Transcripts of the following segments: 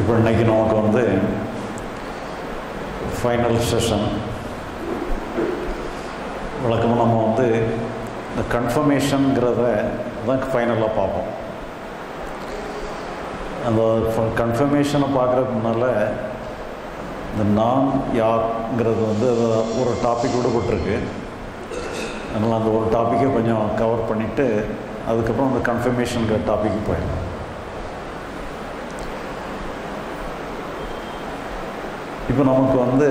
இப்போ இன்றைக்கி நமக்கு ஃபைனல் செஷன். வழக்கமாக நம்ம இந்த கன்ஃபர்மேஷனுங்கிறத தான் ஃபைனலாக பார்ப்போம். அந்த கன்ஃபர்மேஷனை பார்க்குறதுக்கு முன்னால் இந்த நான் யாருங்கிறது ஒரு டாபிக் விடப்பட்டிருக்கு. அதனால் அந்த ஒரு டாப்பிக்கை கொஞ்சம் கவர் பண்ணிவிட்டு அதுக்கப்புறம் அந்த கன்ஃபர்மேஷனுங்கிற டாப்பிக்கு போயிடலாம். இப்போ நமக்கு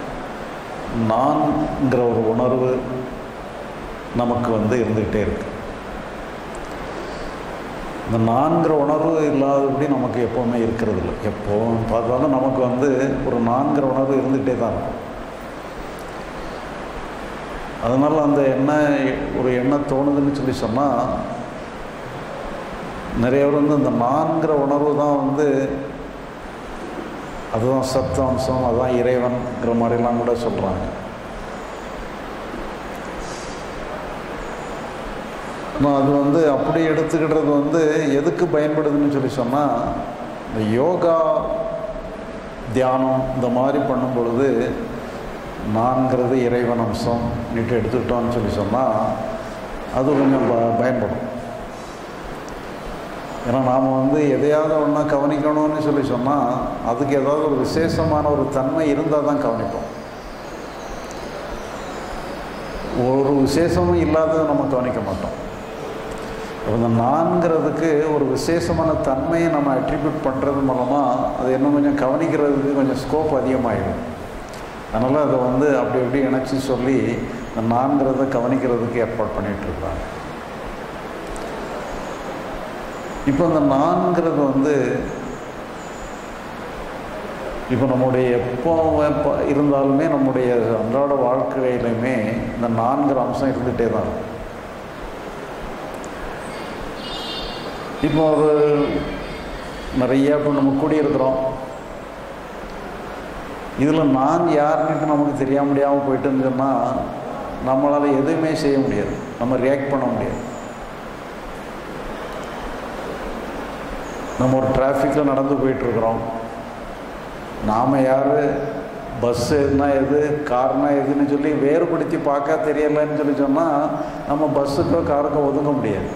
நான்கிற ஒரு உணர்வு நமக்கு இருந்துக்கிட்டே இருக்கு. இந்த நான்கிற உணர்வு இல்லாதபடி நமக்கு எப்போவுமே இருக்கிறது இல்லை. எப்போ பார்த்தாலும் நமக்கு ஒரு நான்கிற உணர்வு இருந்துக்கிட்டே தான் இருக்கும். அதனால் அந்த ஒரு எண்ணம் தோணுதுன்னு சொல்லி சொன்னால் நிறைய பேர் இந்த நான்கிற உணர்வு தான் அதுதான் சத்த அம்சம், அதுதான் இறைவன்கிற மாதிரிலாம் கூட சொல்கிறாங்க. அது அப்படி எடுத்துக்கிட்டது எதுக்கு பயன்படுதுன்னு சொல்லி சொன்னால், இந்த யோகா தியானம் இந்த மாதிரி பண்ணும் பொழுது நான்கிறது இறைவன் அம்சம் நீட்டு எடுத்துக்கிட்டோன்னு சொல்லி சொன்னால் அது கொஞ்சம் பயன்படும். ஏன்னா நாம் எதையாவது ஒன்றா கவனிக்கணும்னு சொல்லி சொன்னால் அதுக்கு ஏதாவது ஒரு விசேஷமான ஒரு தன்மை இருந்தால் தான் கவனிப்போம். ஒரு விசேஷமும் இல்லாததை நம்ம கவனிக்க மாட்டோம். இந்த நான்கிறதுக்கு ஒரு விசேஷமான தன்மையை நம்ம அட்ரிபியூட் பண்ணுறது மூலமாக அது இன்னும் கொஞ்சம் கவனிக்கிறதுக்கு கொஞ்சம் ஸ்கோப் அதிகமாகிடும். அதனால் அதை அப்படி எப்படி இணைச்சி சொல்லி இந்த நான்கிறத கவனிக்கிறதுக்கு ஏற்பாடு பண்ணிகிட்ருக்காங்க. இப்போ இந்த நான்கிறது இப்போ நம்முடைய எப்போ இருந்தாலுமே நம்முடைய அன்றாட வாழ்க்கையிலுமே இந்த நான்கிற அம்சம் இருந்துகிட்டே தான் இருக்கும். இப்போ நிறைய இப்போ நம்ம கூடியிருக்கிறோம். இதில் நான் யாருன்னுட்டு நமக்கு தெரிய முடியாமல் போயிட்டுன்னு சொன்னால் நம்மளால் எதுவுமே செய்ய முடியாது, நம்ம ரியாக்ட் பண்ண முடியாது. நம்ம ஒரு டிராஃபிக்கில் நடந்து போயிட்டுருக்குறோம். நாம் யார், பஸ்ஸு எதுனா எது, கார்னா எதுன்னு சொல்லி வேறுபடுத்தி பார்க்க தெரியலைன்னு சொல்லி சொன்னால் நம்ம பஸ்ஸுக்கோ காருக்கோ ஒதுங்க முடியாது.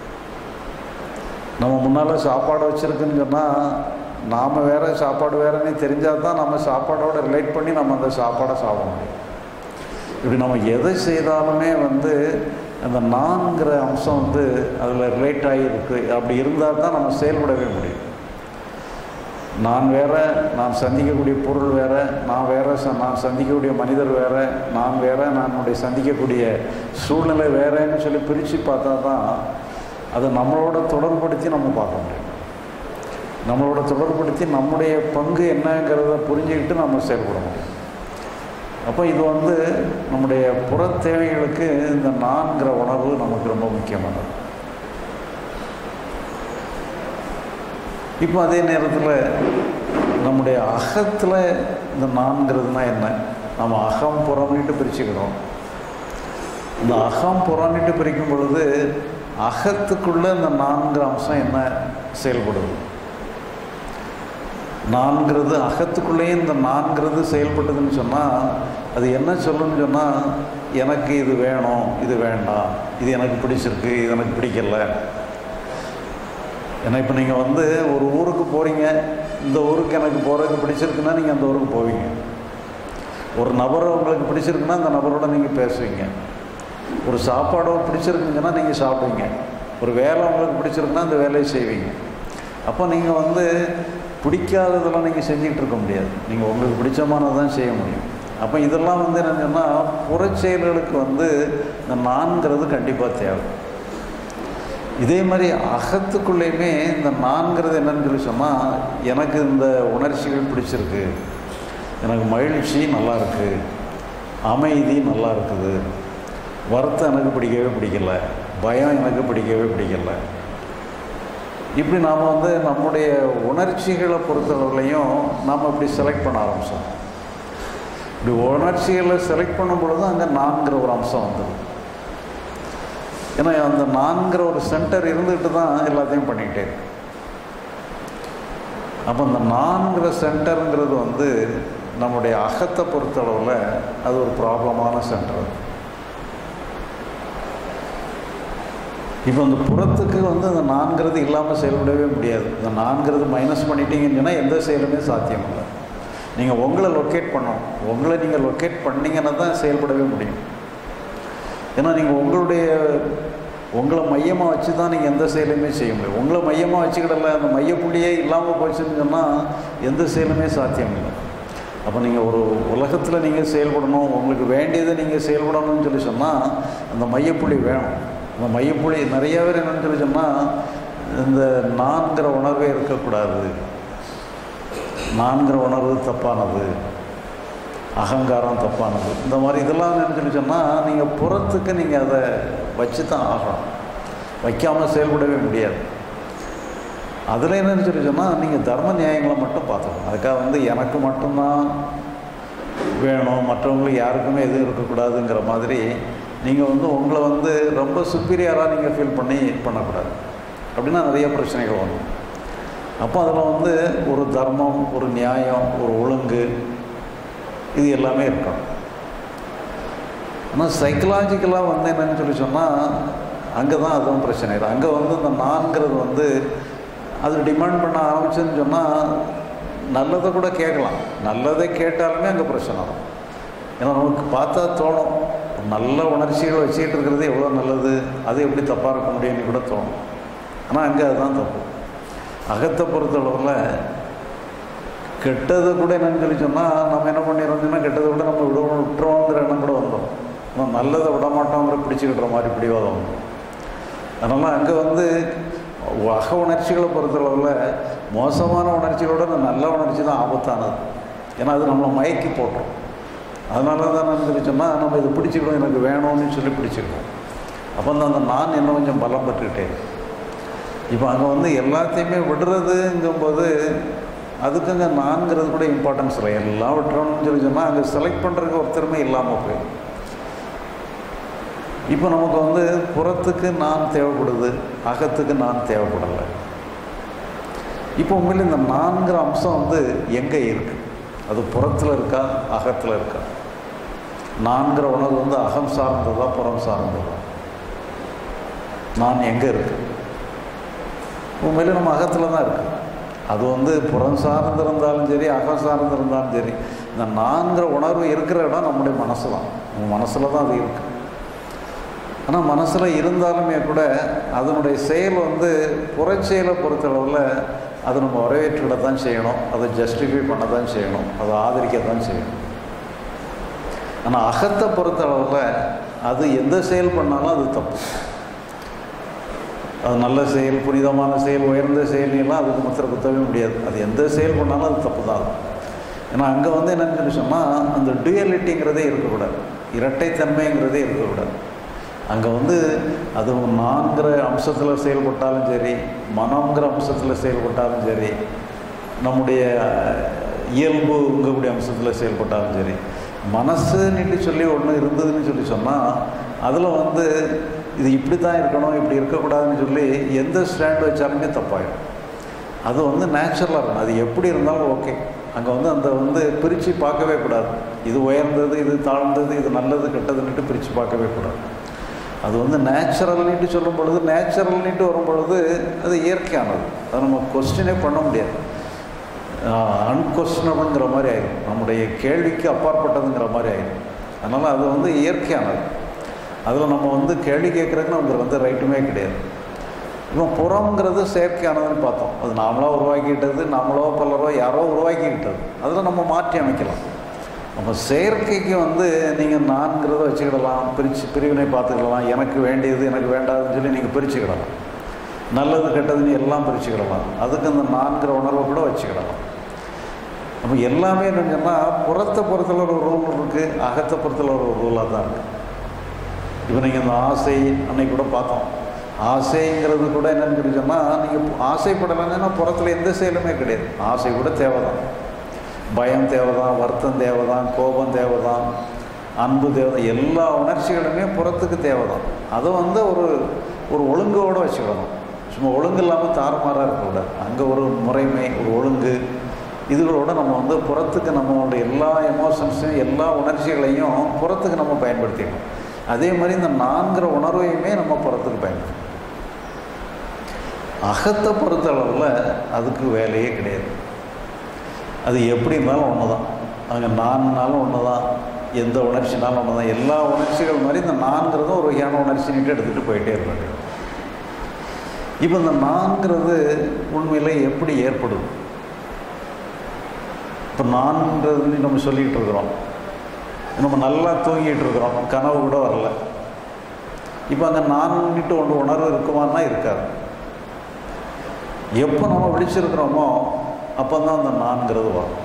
நம்ம முன்னால் சாப்பாடு வச்சுருக்குன்னு சொன்னால் நாம் வேறு சாப்பாடு வேறுன்னு தெரிஞ்சால் தான் நம்ம சாப்பாடோடு ரிலேட் பண்ணி நம்ம அந்த சாப்பாடை சாப்பிட முடியும். இப்படி நம்ம எதை செய்தாலுமே அந்த நான்கிற அம்சம் அதில் ரிலேட் ஆகியிருக்கு. அப்படி இருந்தால் தான் நம்ம செயல்படவே முடியும். நான் வேறு, நான் சந்திக்கக்கூடிய பொருள் வேறு, நான் வேறு, நான் சந்திக்கக்கூடிய மனிதர் வேறு, நான் வேறு, நான் சந்திக்கக்கூடிய சூழ்நிலை வேறேன்னு சொல்லி பிரித்து பார்த்தா தான் அதை நம்மளோட தொடர்புபடுத்தி நம்ம பார்க்க முடியும். நம்மளோட தொடர்புபடுத்தி நம்முடைய பங்கு என்னங்கிறத புரிஞ்சுக்கிட்டு நம்ம செயல்பட முடியும். அப்போ இது நம்முடைய புற தேவைகளுக்கு இந்த நான்கிற உணர்வு நமக்கு ரொம்ப முக்கியமானது. இப்போ அதே நேரத்தில் நம்முடைய அகத்தில் இந்த நான்கிறதுனா என்ன, நம்ம அகம் புறம்னுட்டு பிரிச்சுக்கிறோம். இந்த அகம் புறம்னுட்டு பிரிக்கும் பொழுது அகத்துக்குள்ளே இந்த நான்கிற அம்சம் என்ன செயல்படுது. நான்கிறது அகத்துக்குள்ளேயே இந்த நான்கிறது செயல்பட்டதுன்னு சொன்னால் அது என்ன சொல்லணும்னு சொன்னால், எனக்கு இது வேணும், இது வேண்டாம், இது எனக்கு பிடிச்சிருக்கு, இது எனக்கு பிடிக்கல. ஏன்னா இப்போ நீங்கள் ஒரு ஊருக்கு போகிறீங்க, இந்த ஊருக்கு எனக்கு போகிறதுக்கு பிடிச்சிருக்குன்னா நீங்கள் அந்த ஊருக்கு போவீங்க. ஒரு நபரை உங்களுக்கு பிடிச்சிருக்குன்னா அந்த நபரோட நீங்கள் பேசுவீங்க. ஒரு சாப்பாடோ பிடிச்சிருக்குங்கன்னா நீங்கள் சாப்பிடுவீங்க. ஒரு வேலை உங்களுக்கு பிடிச்சிருக்குன்னா அந்த வேலையை செய்வீங்க. அப்போ நீங்கள் பிடிக்காததெல்லாம் நீங்கள் செஞ்சுக்கிட்டு இருக்க முடியாது. நீங்கள் உங்களுக்கு பிடிச்சமானது தான் செய்ய முடியும். அப்போ இதெல்லாம் என்ன சொன்னால் புறச்செயல்களுக்கு இந்த நான்கிறது கண்டிப்பாக தேவை. இதே மாதிரி அகத்துக்குள்ளேயுமே இந்த நான்கிறது என்னன்னு சொல்லி சொன்னால், எனக்கு இந்த உணர்ச்சிகள் பிடிச்சிருக்கு, எனக்கு மகிழ்ச்சி நல்லா இருக்குது, அமைதி நல்லா இருக்குது, வருத்தம் எனக்கு பிடிக்கவே பிடிக்கலை, பயம் எனக்கு பிடிக்கவே பிடிக்கலை. இப்படி நாம் நம்முடைய உணர்ச்சிகளை பொறுத்தவரையிலையும் நாம் இப்படி செலக்ட் பண்ண ஆரம்பித்தோம். இப்படி உணர்ச்சிகளை செலக்ட் பண்ணும் பொழுது அங்கே நான்கிற ஒரு அம்சம் வந்துடும். ஏன்னா அந்த நான்கிற ஒரு சென்டர் இருந்துகிட்டு தான் எல்லாத்தையும் பண்ணிக்கிட்டே. அப்போ இந்த நான்கிற சென்டருங்கிறது வந்து நம்முடைய அகத்தை பொறுத்தளவில் அது ஒரு ப்ராப்ளமான சென்டர். இப்போ இந்த புறத்துக்கு வந்து அந்த நான்கிறது இல்லாமல் செயல்படவே முடியாது. இந்த நான்கிறது மைனஸ் பண்ணிட்டீங்கன்னு சொன்னால் எந்த செயலுமே சாத்தியம் இல்லை. நீங்கள் உங்களை லொக்கேட் பண்ணணும். உங்களை நீங்கள் லொக்கேட் பண்ணிங்கன்னா தான் செயல்படவே முடியும். ஏன்னா நீங்கள் உங்களை மையமாக வச்சு தான் நீங்கள் எந்த செயலுமே செய்ய முடியும். உங்களை மையமாக வச்சுக்கிடல, அந்த மையப்புள்ளியே இல்லாமல் போச்சுன்னு சொன்னால் எந்த செயலுமே சாத்தியம் இல்லை. அப்போ நீங்கள் ஒரு உலகத்தில் நீங்கள் செயல்படணும், உங்களுக்கு வேண்டியதை நீங்கள் செயல்படணும்னு சொல்லி சொன்னால் அந்த மையப்புள்ளி வேணும். அந்த மையப்புள்ளி நிறைய பேர் என்னன்னு சொல்லி சொன்னால் இந்த நான்கிற உணர்வே இருக்கக்கூடாது, நான்கிற உணர்வு தப்பானது, அகங்காரம் தப்பானது, இந்த மாதிரி இதெல்லாம் என்னன்னு சொல்லி சொன்னால் நீங்கள் புறத்துக்கு நீங்கள் அதை வச்சு தான் ஆகணும். வைக்காமல் செயல்படவே முடியாது. அதில் என்னன்னு சொல்லி சொன்னால் நீங்கள் தர்ம நியாயங்களை மட்டும் பார்த்துக்கணும். அதுக்காக வந்து எனக்கு மட்டும்தான் வேணும், மற்றவங்களுக்கு யாருக்குமே எதுவும் இருக்கக்கூடாதுங்கிற மாதிரி நீங்கள் வந்து உங்களை வந்து ரொம்ப சுப்பீரியராக நீங்கள் ஃபீல் பண்ணக்கூடாது. அப்படின்னா நிறைய பிரச்சனைகள் வரும். அப்போ அதில் வந்து ஒரு தர்மம், ஒரு நியாயம், ஒரு ஒழுங்கு, இது எல்லாமே இருக்கணும். ஆனால் சைக்கலாஜிக்கலாக வந்து என்னன்னு சொல்லி சொன்னால் அங்கே தான் அதுவும் பிரச்சனை இல்லை. அங்கே வந்து இந்த நான்கிறது வந்து அது டிமாண்ட் பண்ண ஆரம்பிச்சுன்னு சொன்னால் நல்லதை கூட கேட்கலாம். நல்லதை கேட்டாலுமே அங்கே பிரச்சனை வரும். ஏன்னா நமக்கு பார்த்தா தோணும், நல்ல உணர்ச்சிகளை வச்சுக்கிட்டு இருக்கிறது எவ்வளோ நல்லது, அது எப்படி தப்பாக இருக்க முடியும்னு கூட தோணும். ஆனால் அங்கே அதுதான் தப்பு. அகத்தை பொறுத்தளவில் கெட்டதை கூட என்னன்னு சொல்லி சொன்னால் நம்ம என்ன பண்ணிடுறோம்னா கெட்டதை கூட நம்ம விட்டுறோங்கிற எண்ணம் கூட வந்தோம். நம்ம நல்லதை விட மாட்டோங்கிற பிடிச்சிக்கிட்டுற மாதிரி பிடிவாதம் வந்தோம். அதனால் அங்கே வந்து அக உணர்ச்சிகளை பொறுத்தளவில் மோசமான உணர்ச்சிகளோட இந்த நல்ல உணர்ச்சி தான் ஆபத்தானது. ஏன்னா அது நம்மளை மயக்கி போட்டோம். அதனால தான் நான் சொல்லி சொன்னால் நம்ம இது பிடிச்சிக்கணும், எனக்கு வேணும்னு சொல்லி பிடிச்சிக்கணும். அப்போ தான் அந்த நான் இன்னும் கொஞ்சம் பலம் பெற்றுக்கிட்டே. இப்போ அங்கே வந்து எல்லாத்தையுமே விடுறதுங்கும்போது அதுக்குங்க நான்கிறது கூட இம்பார்ட்டன்ஸ் இல்லை. எல்லாம் விட்டுறோம்னு சொல்லி சொன்னால் அங்கே செலக்ட் பண்ணுறதுக்கு ஒருத்தருமே இல்லாமல் போயிடும். இப்போ நமக்கு வந்து புறத்துக்கு நான் தேவைப்படுது, அகத்துக்கு நான் தேவைப்படலை. இப்போ உண்மையில் இந்த நான்கிற அம்சம் வந்து எங்கே இருக்குது? அது புறத்தில் இருக்கா, அகத்தில் இருக்கா? நான்கிற உணர்வு வந்து அகம் சார்ந்ததா, புறம் சார்ந்ததா? நான் எங்கே இருக்கு? உண்மையிலே நம்ம அகத்தில் தான் இருக்குது. அது வந்து புறம் சார்ந்திருந்தாலும் சரி, அகம் சார்ந்திருந்தாலும் சரி, இந்த நான்கிற உணர்வு இருக்கிற இடம் நம்முடைய மனசு தான். நம்ம மனசில் தான் அது இருக்குது. ஆனால் மனசில் இருந்தாலுமே கூட அதனுடைய செயல் வந்து புறச்செயலை பொறுத்தளவில் அதை நம்ம வரவேற்றுவிட தான் செய்யணும், அதை ஜஸ்டிஃபை பண்ண தான் செய்யணும், அதை ஆதரிக்க தான் செய்யணும். ஆனால் அகத்தை பொறுத்தளவில் அது எந்த செயல் பண்ணாலும் அது தப்பு. அது நல்ல செயல், புனிதமான செயல், உயர்ந்த செயல்லாம் அதுக்கு முத்திர குத்தவே முடியாது. அது எந்த செயல் பண்ணாலும் அது தப்பு தான். ஏன்னா அங்கே வந்து என்னென்னு சொன்னால் அந்த டுயலிட்டிங்கிறதே இருக்கக்கூடாது, இரட்டைத்தன்மைங்கிறதே இருக்கக்கூடாது. அங்கே வந்து அது நான்கிற அம்சத்தில் செயல்பட்டாலும் சரி, மனம்ங்கிற அம்சத்தில் செயல்பட்டாலும் சரி, நம்முடைய இயல்புங்கக்கூடிய அம்சத்தில் செயல்பட்டாலும் சரி, மனசுன்னுட்டு சொல்லி ஒன்று இருந்ததுன்னு சொல்லி சொன்னால் அதில் வந்து இது இப்படி தான் இருக்கணும், இப்படி இருக்கக்கூடாதுன்னு சொல்லி எந்த ஸ்டாண்ட் வச்சாலுமே தப்பாயிடும். அது வந்து நேச்சுரலாக இருக்கணும். அது எப்படி இருந்தாலும் ஓகே. அங்கே வந்து அந்த வந்து பிரித்து பார்க்கவே கூடாது. இது உயர்ந்தது, இது தாழ்ந்தது, இது நல்லது கெட்டதுன்னுட்டு பிரித்து பார்க்கவே கூடாது. அது வந்து நேச்சுரல்னிட்டு சொல்லும் பொழுது, நேச்சுரல்னிட்டு வரும் பொழுது அது இயற்கையானது. அதை நம்ம கொஸ்டினே பண்ண முடியாது. அன்கொஸ்டினபிள்ங்கிற மாதிரி ஆயிடும், நம்முடைய கேள்விக்கு அப்பாற்பட்டதுங்கிற மாதிரி ஆயிடும். அதனால் அது வந்து இயற்கையானது. அதில் நம்ம வந்து கேள்வி கேட்குறதுக்கு நமக்கு வந்து ரைட்டுமே கிடையாது. இப்போ புறங்கிறது செயற்கையானதுன்னு பார்த்தோம். அது நாமளாக உருவாக்கிக்கிட்டது, நாமளோ பலரோ யாரோ உருவாக்கிக்கிட்டது. அதில் நம்ம மாற்றி அமைக்கலாம். நம்ம செயற்கைக்கு வந்து நீங்கள் நான்கிறத வச்சுக்கிடலாம், பிரிவினை பார்த்துக்கிடலாம். எனக்கு வேண்டியது, எனக்கு வேண்டாதுன்னு சொல்லி நீங்கள் பிரிச்சுக்கிடலாம். நல்லது கெட்டதுன்னு எல்லாம் பிரிச்சுக்கிடலாம். அதுக்கு அந்த நான்கிற உணர்வை கூட வச்சுக்கிடலாம். நம்ம எல்லாமே என்னன்னா புறத்தை பொறுத்தல ஒரு ரூல் இருக்குது, அகத்தை பொறுத்தல ஒரு ரூலாக தான் இருக்குது. இப்போ நீங்கள் இந்த ஆசை அன்னைக்கு கூட பார்த்தோம். ஆசைங்கிறது கூட என்னென்னு சொன்னால் நீங்கள் ஆசைப்படலைன்னா புறத்தில் எந்த செயலுமே கிடையாது. ஆசை கூட தேவை தான், பயம் தேவை தான், வருத்தம் தேவை தான், கோபம் தேவை தான், அன்பு தேவை தான். எல்லா உணர்ச்சிகளுமே புறத்துக்கு தேவை தான். அதை வந்து ஒரு ஒழுங்கோடு வச்சுக்கிடணும். சும்மா ஒழுங்கு இல்லாமல் தாறுமாறாக இருக்கக்கூடாது. அங்கே ஒரு முறைமை, ஒரு ஒழுங்கு, இதுகளோட நம்ம வந்து புறத்துக்கு நம்மளோட எல்லா எமோஷன்ஸையும் எல்லா உணர்ச்சிகளையும் புறத்துக்கு நம்ம பயன்படுத்திக்கணும். அதே மாதிரி இந்த நான்கிற உணர்வையுமே நம்ம புறத்துக்கு பயன்படுத்தணும். அகத்தை பொறுத்தளவில் அதுக்கு வேலையே கிடையாது. அது எப்படி இருந்தாலும் ஒன்று தான். அங்கே நான்னாலும் ஒன்று தான், எந்த உணர்ச்சினாலும் ஒன்று தான். எல்லா உணர்ச்சிகள் மாதிரி இந்த நான்கிறதும் ஒரு வகையான உணர்ச்சின்ட்டு எடுத்துகிட்டு போயிட்டே இருப்பாங்க. இப்போ இந்த நான்கிறது உண்மையில் எப்படி ஏற்படுது? இப்போ நான்கிறது நம்ம சொல்லிகிட்டு இருக்கிறோம், நம்ம நல்லா தூங்கிட்டு இருக்கிறோம், கனவு கூட வரல. இப்போ அங்கே நான்கிட்டு ஒன்று உணர்வு இருக்குமான்னா இருக்காது. எப்போ நம்ம விழிச்சிருக்கிறோமோ அப்போ தான் அந்த நான்கிறது வரும்.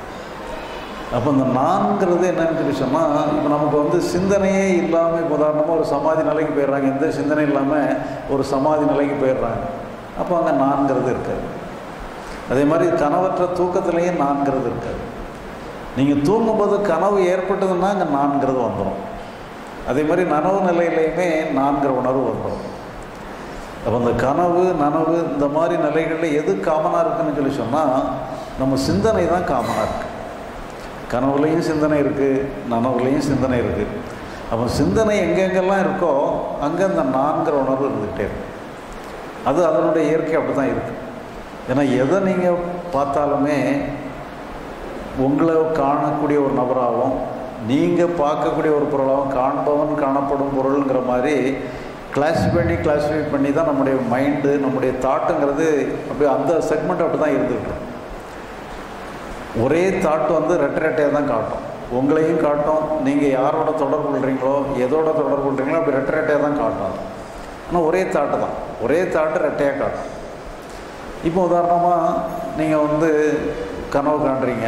அப்போ இந்த நான்கிறது என்னன்னு சொல்லி சொன்னால், இப்போ நமக்கு வந்து சிந்தனையே இல்லாமல், இப்போ உதாரணமாக ஒரு சமாதி நிலைக்கு போயிடுறாங்க, எந்த சிந்தனை இல்லாமல் ஒரு சமாதி நிலைக்கு போயிடுறாங்க, அப்போ அங்கே நான்கிறது இருக்காது. அதே மாதிரி கனவற்ற தூக்கத்திலேயே நான்கிறது இருக்காது. நீங்கள் தூங்கும்போது கனவு ஏற்பட்டதுன்னா அங்கே நான்கிறது வந்துடும். அதே மாதிரி நனவு நிலையிலையுமே நான்கிற உணர்வு வந்துடும். அப்போ அந்த கனவு நனவு இந்த மாதிரி நிலைகளில் எது காமனாக இருக்குதுன்னு சொல்லி சொன்னால், நம்ம சிந்தனை தான் காமனாக இருக்குது. கனவுலையும் சிந்தனை இருக்குது, நனவுலையும் சிந்தனை இருக்குது. அப்போ சிந்தனை எங்கெங்கெல்லாம் இருக்கோ அங்கே அந்த நான்கிற உணர்வு இருந்துகிட்டே இருக்கு. அது அதனுடைய இயற்கை அப்படி தான் இருக்குது. ஏன்னா எதை நீங்கள் பார்த்தாலுமே உங்களை காணக்கூடிய ஒரு நபராகவும் நீங்கள் பார்க்கக்கூடிய ஒரு பொருளாகவும், காண்பவன் காணப்படும் பொருளுங்கிற மாதிரி கிளாஸிஃபை பண்ணி தான் நம்முடைய மைண்டு, நம்முடைய தாட்டுங்கிறது அப்படி அந்த செக்மெண்ட் அப்படி தான் இருந்துகிட்டு. ஒரே தாட்டு வந்து ரெட்டையாக தான் காட்டும். உங்களையும் காட்டும், நீங்கள் யாரோட தொடர்பு கொள்கிறீங்களோ, எதோட தொடர்பு கொள்கிறீங்களோ அப்படி ரெட்டையாக தான் காட்டும். ஆனால் ஒரே தாட்டு தான், ஒரே தாட்டு ரெட்டையாக காட்டும். இப்போ உதாரணமாக நீங்கள் வந்து கனவு காண்றீங்க.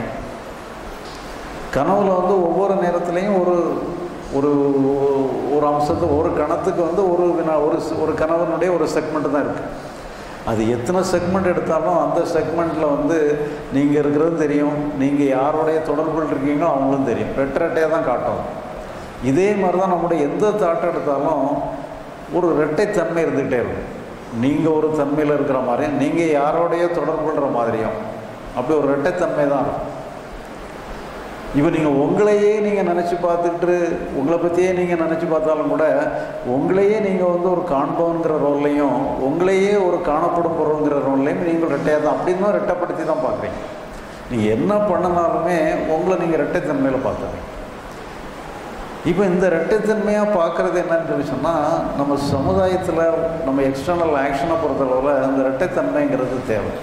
கனவில் வந்து ஒவ்வொரு நேரத்துலையும் ஒரு ஒரு ஒரு அம்சத்து, ஒரு கணத்துக்கு வந்து ஒரு கனவனுடைய ஒரு செக்மெண்ட்டு தான் இருக்குது. அது எத்தனை செக்மெண்ட் எடுத்தாலும் அந்த செக்மெண்ட்டில் வந்து நீங்கள் இருக்கிறது தெரியும், நீங்கள் யாரோடைய தொடர்புகள் இருக்கீங்களோ அவங்களும் தெரியும். ரெட்டையாக தான் காட்டும். இதே மாதிரி தான் நம்முடைய எந்த தாட்டை எடுத்தாலும் ஒரு ரெட்டைத்தன்மை இருந்துகிட்டே இருக்கும். நீங்கள் ஒரு தன்மையில் இருக்கிற மாதிரியும், நீங்கள் யாரோடைய தொடர்பு கொள்கிற மாதிரியும் அப்படி ஒரு ரெட்டைத்தன்மை தான் இருக்கும். இப்போ நீங்கள் உங்களையே நீங்கள் நினச்சி பார்த்துக்கிட்டு உங்களை பற்றியே நீங்கள் நினச்சி பார்த்தாலும் கூட உங்களையே நீங்கள் வந்து ஒரு காண்பவங்கிற ரோல்லையும் உங்களையே ஒரு காணப்படும் பொருளுங்கிற ரோல்லையும் நீங்கள் ரெட்டையாக தான், அப்படின்னு ரெட்டைப்படுத்தி தான் பார்க்குறீங்க. நீங்கள் என்ன பண்ணினாலுமே உங்களை நீங்கள் ரெட்டைத்தன்மையில் பார்க்குறீங்க. இப்போ இந்த ரெட்டைத்தன்மையாக பார்க்குறது என்னன்னு சொல்லி சொன்னால், நம்ம சமுதாயத்தில் நம்ம எக்ஸ்டர்னல் ஆக்ஷனை பொறுத்தளவில் அந்த ரெட்டைத்தன்மைங்கிறது தேவை.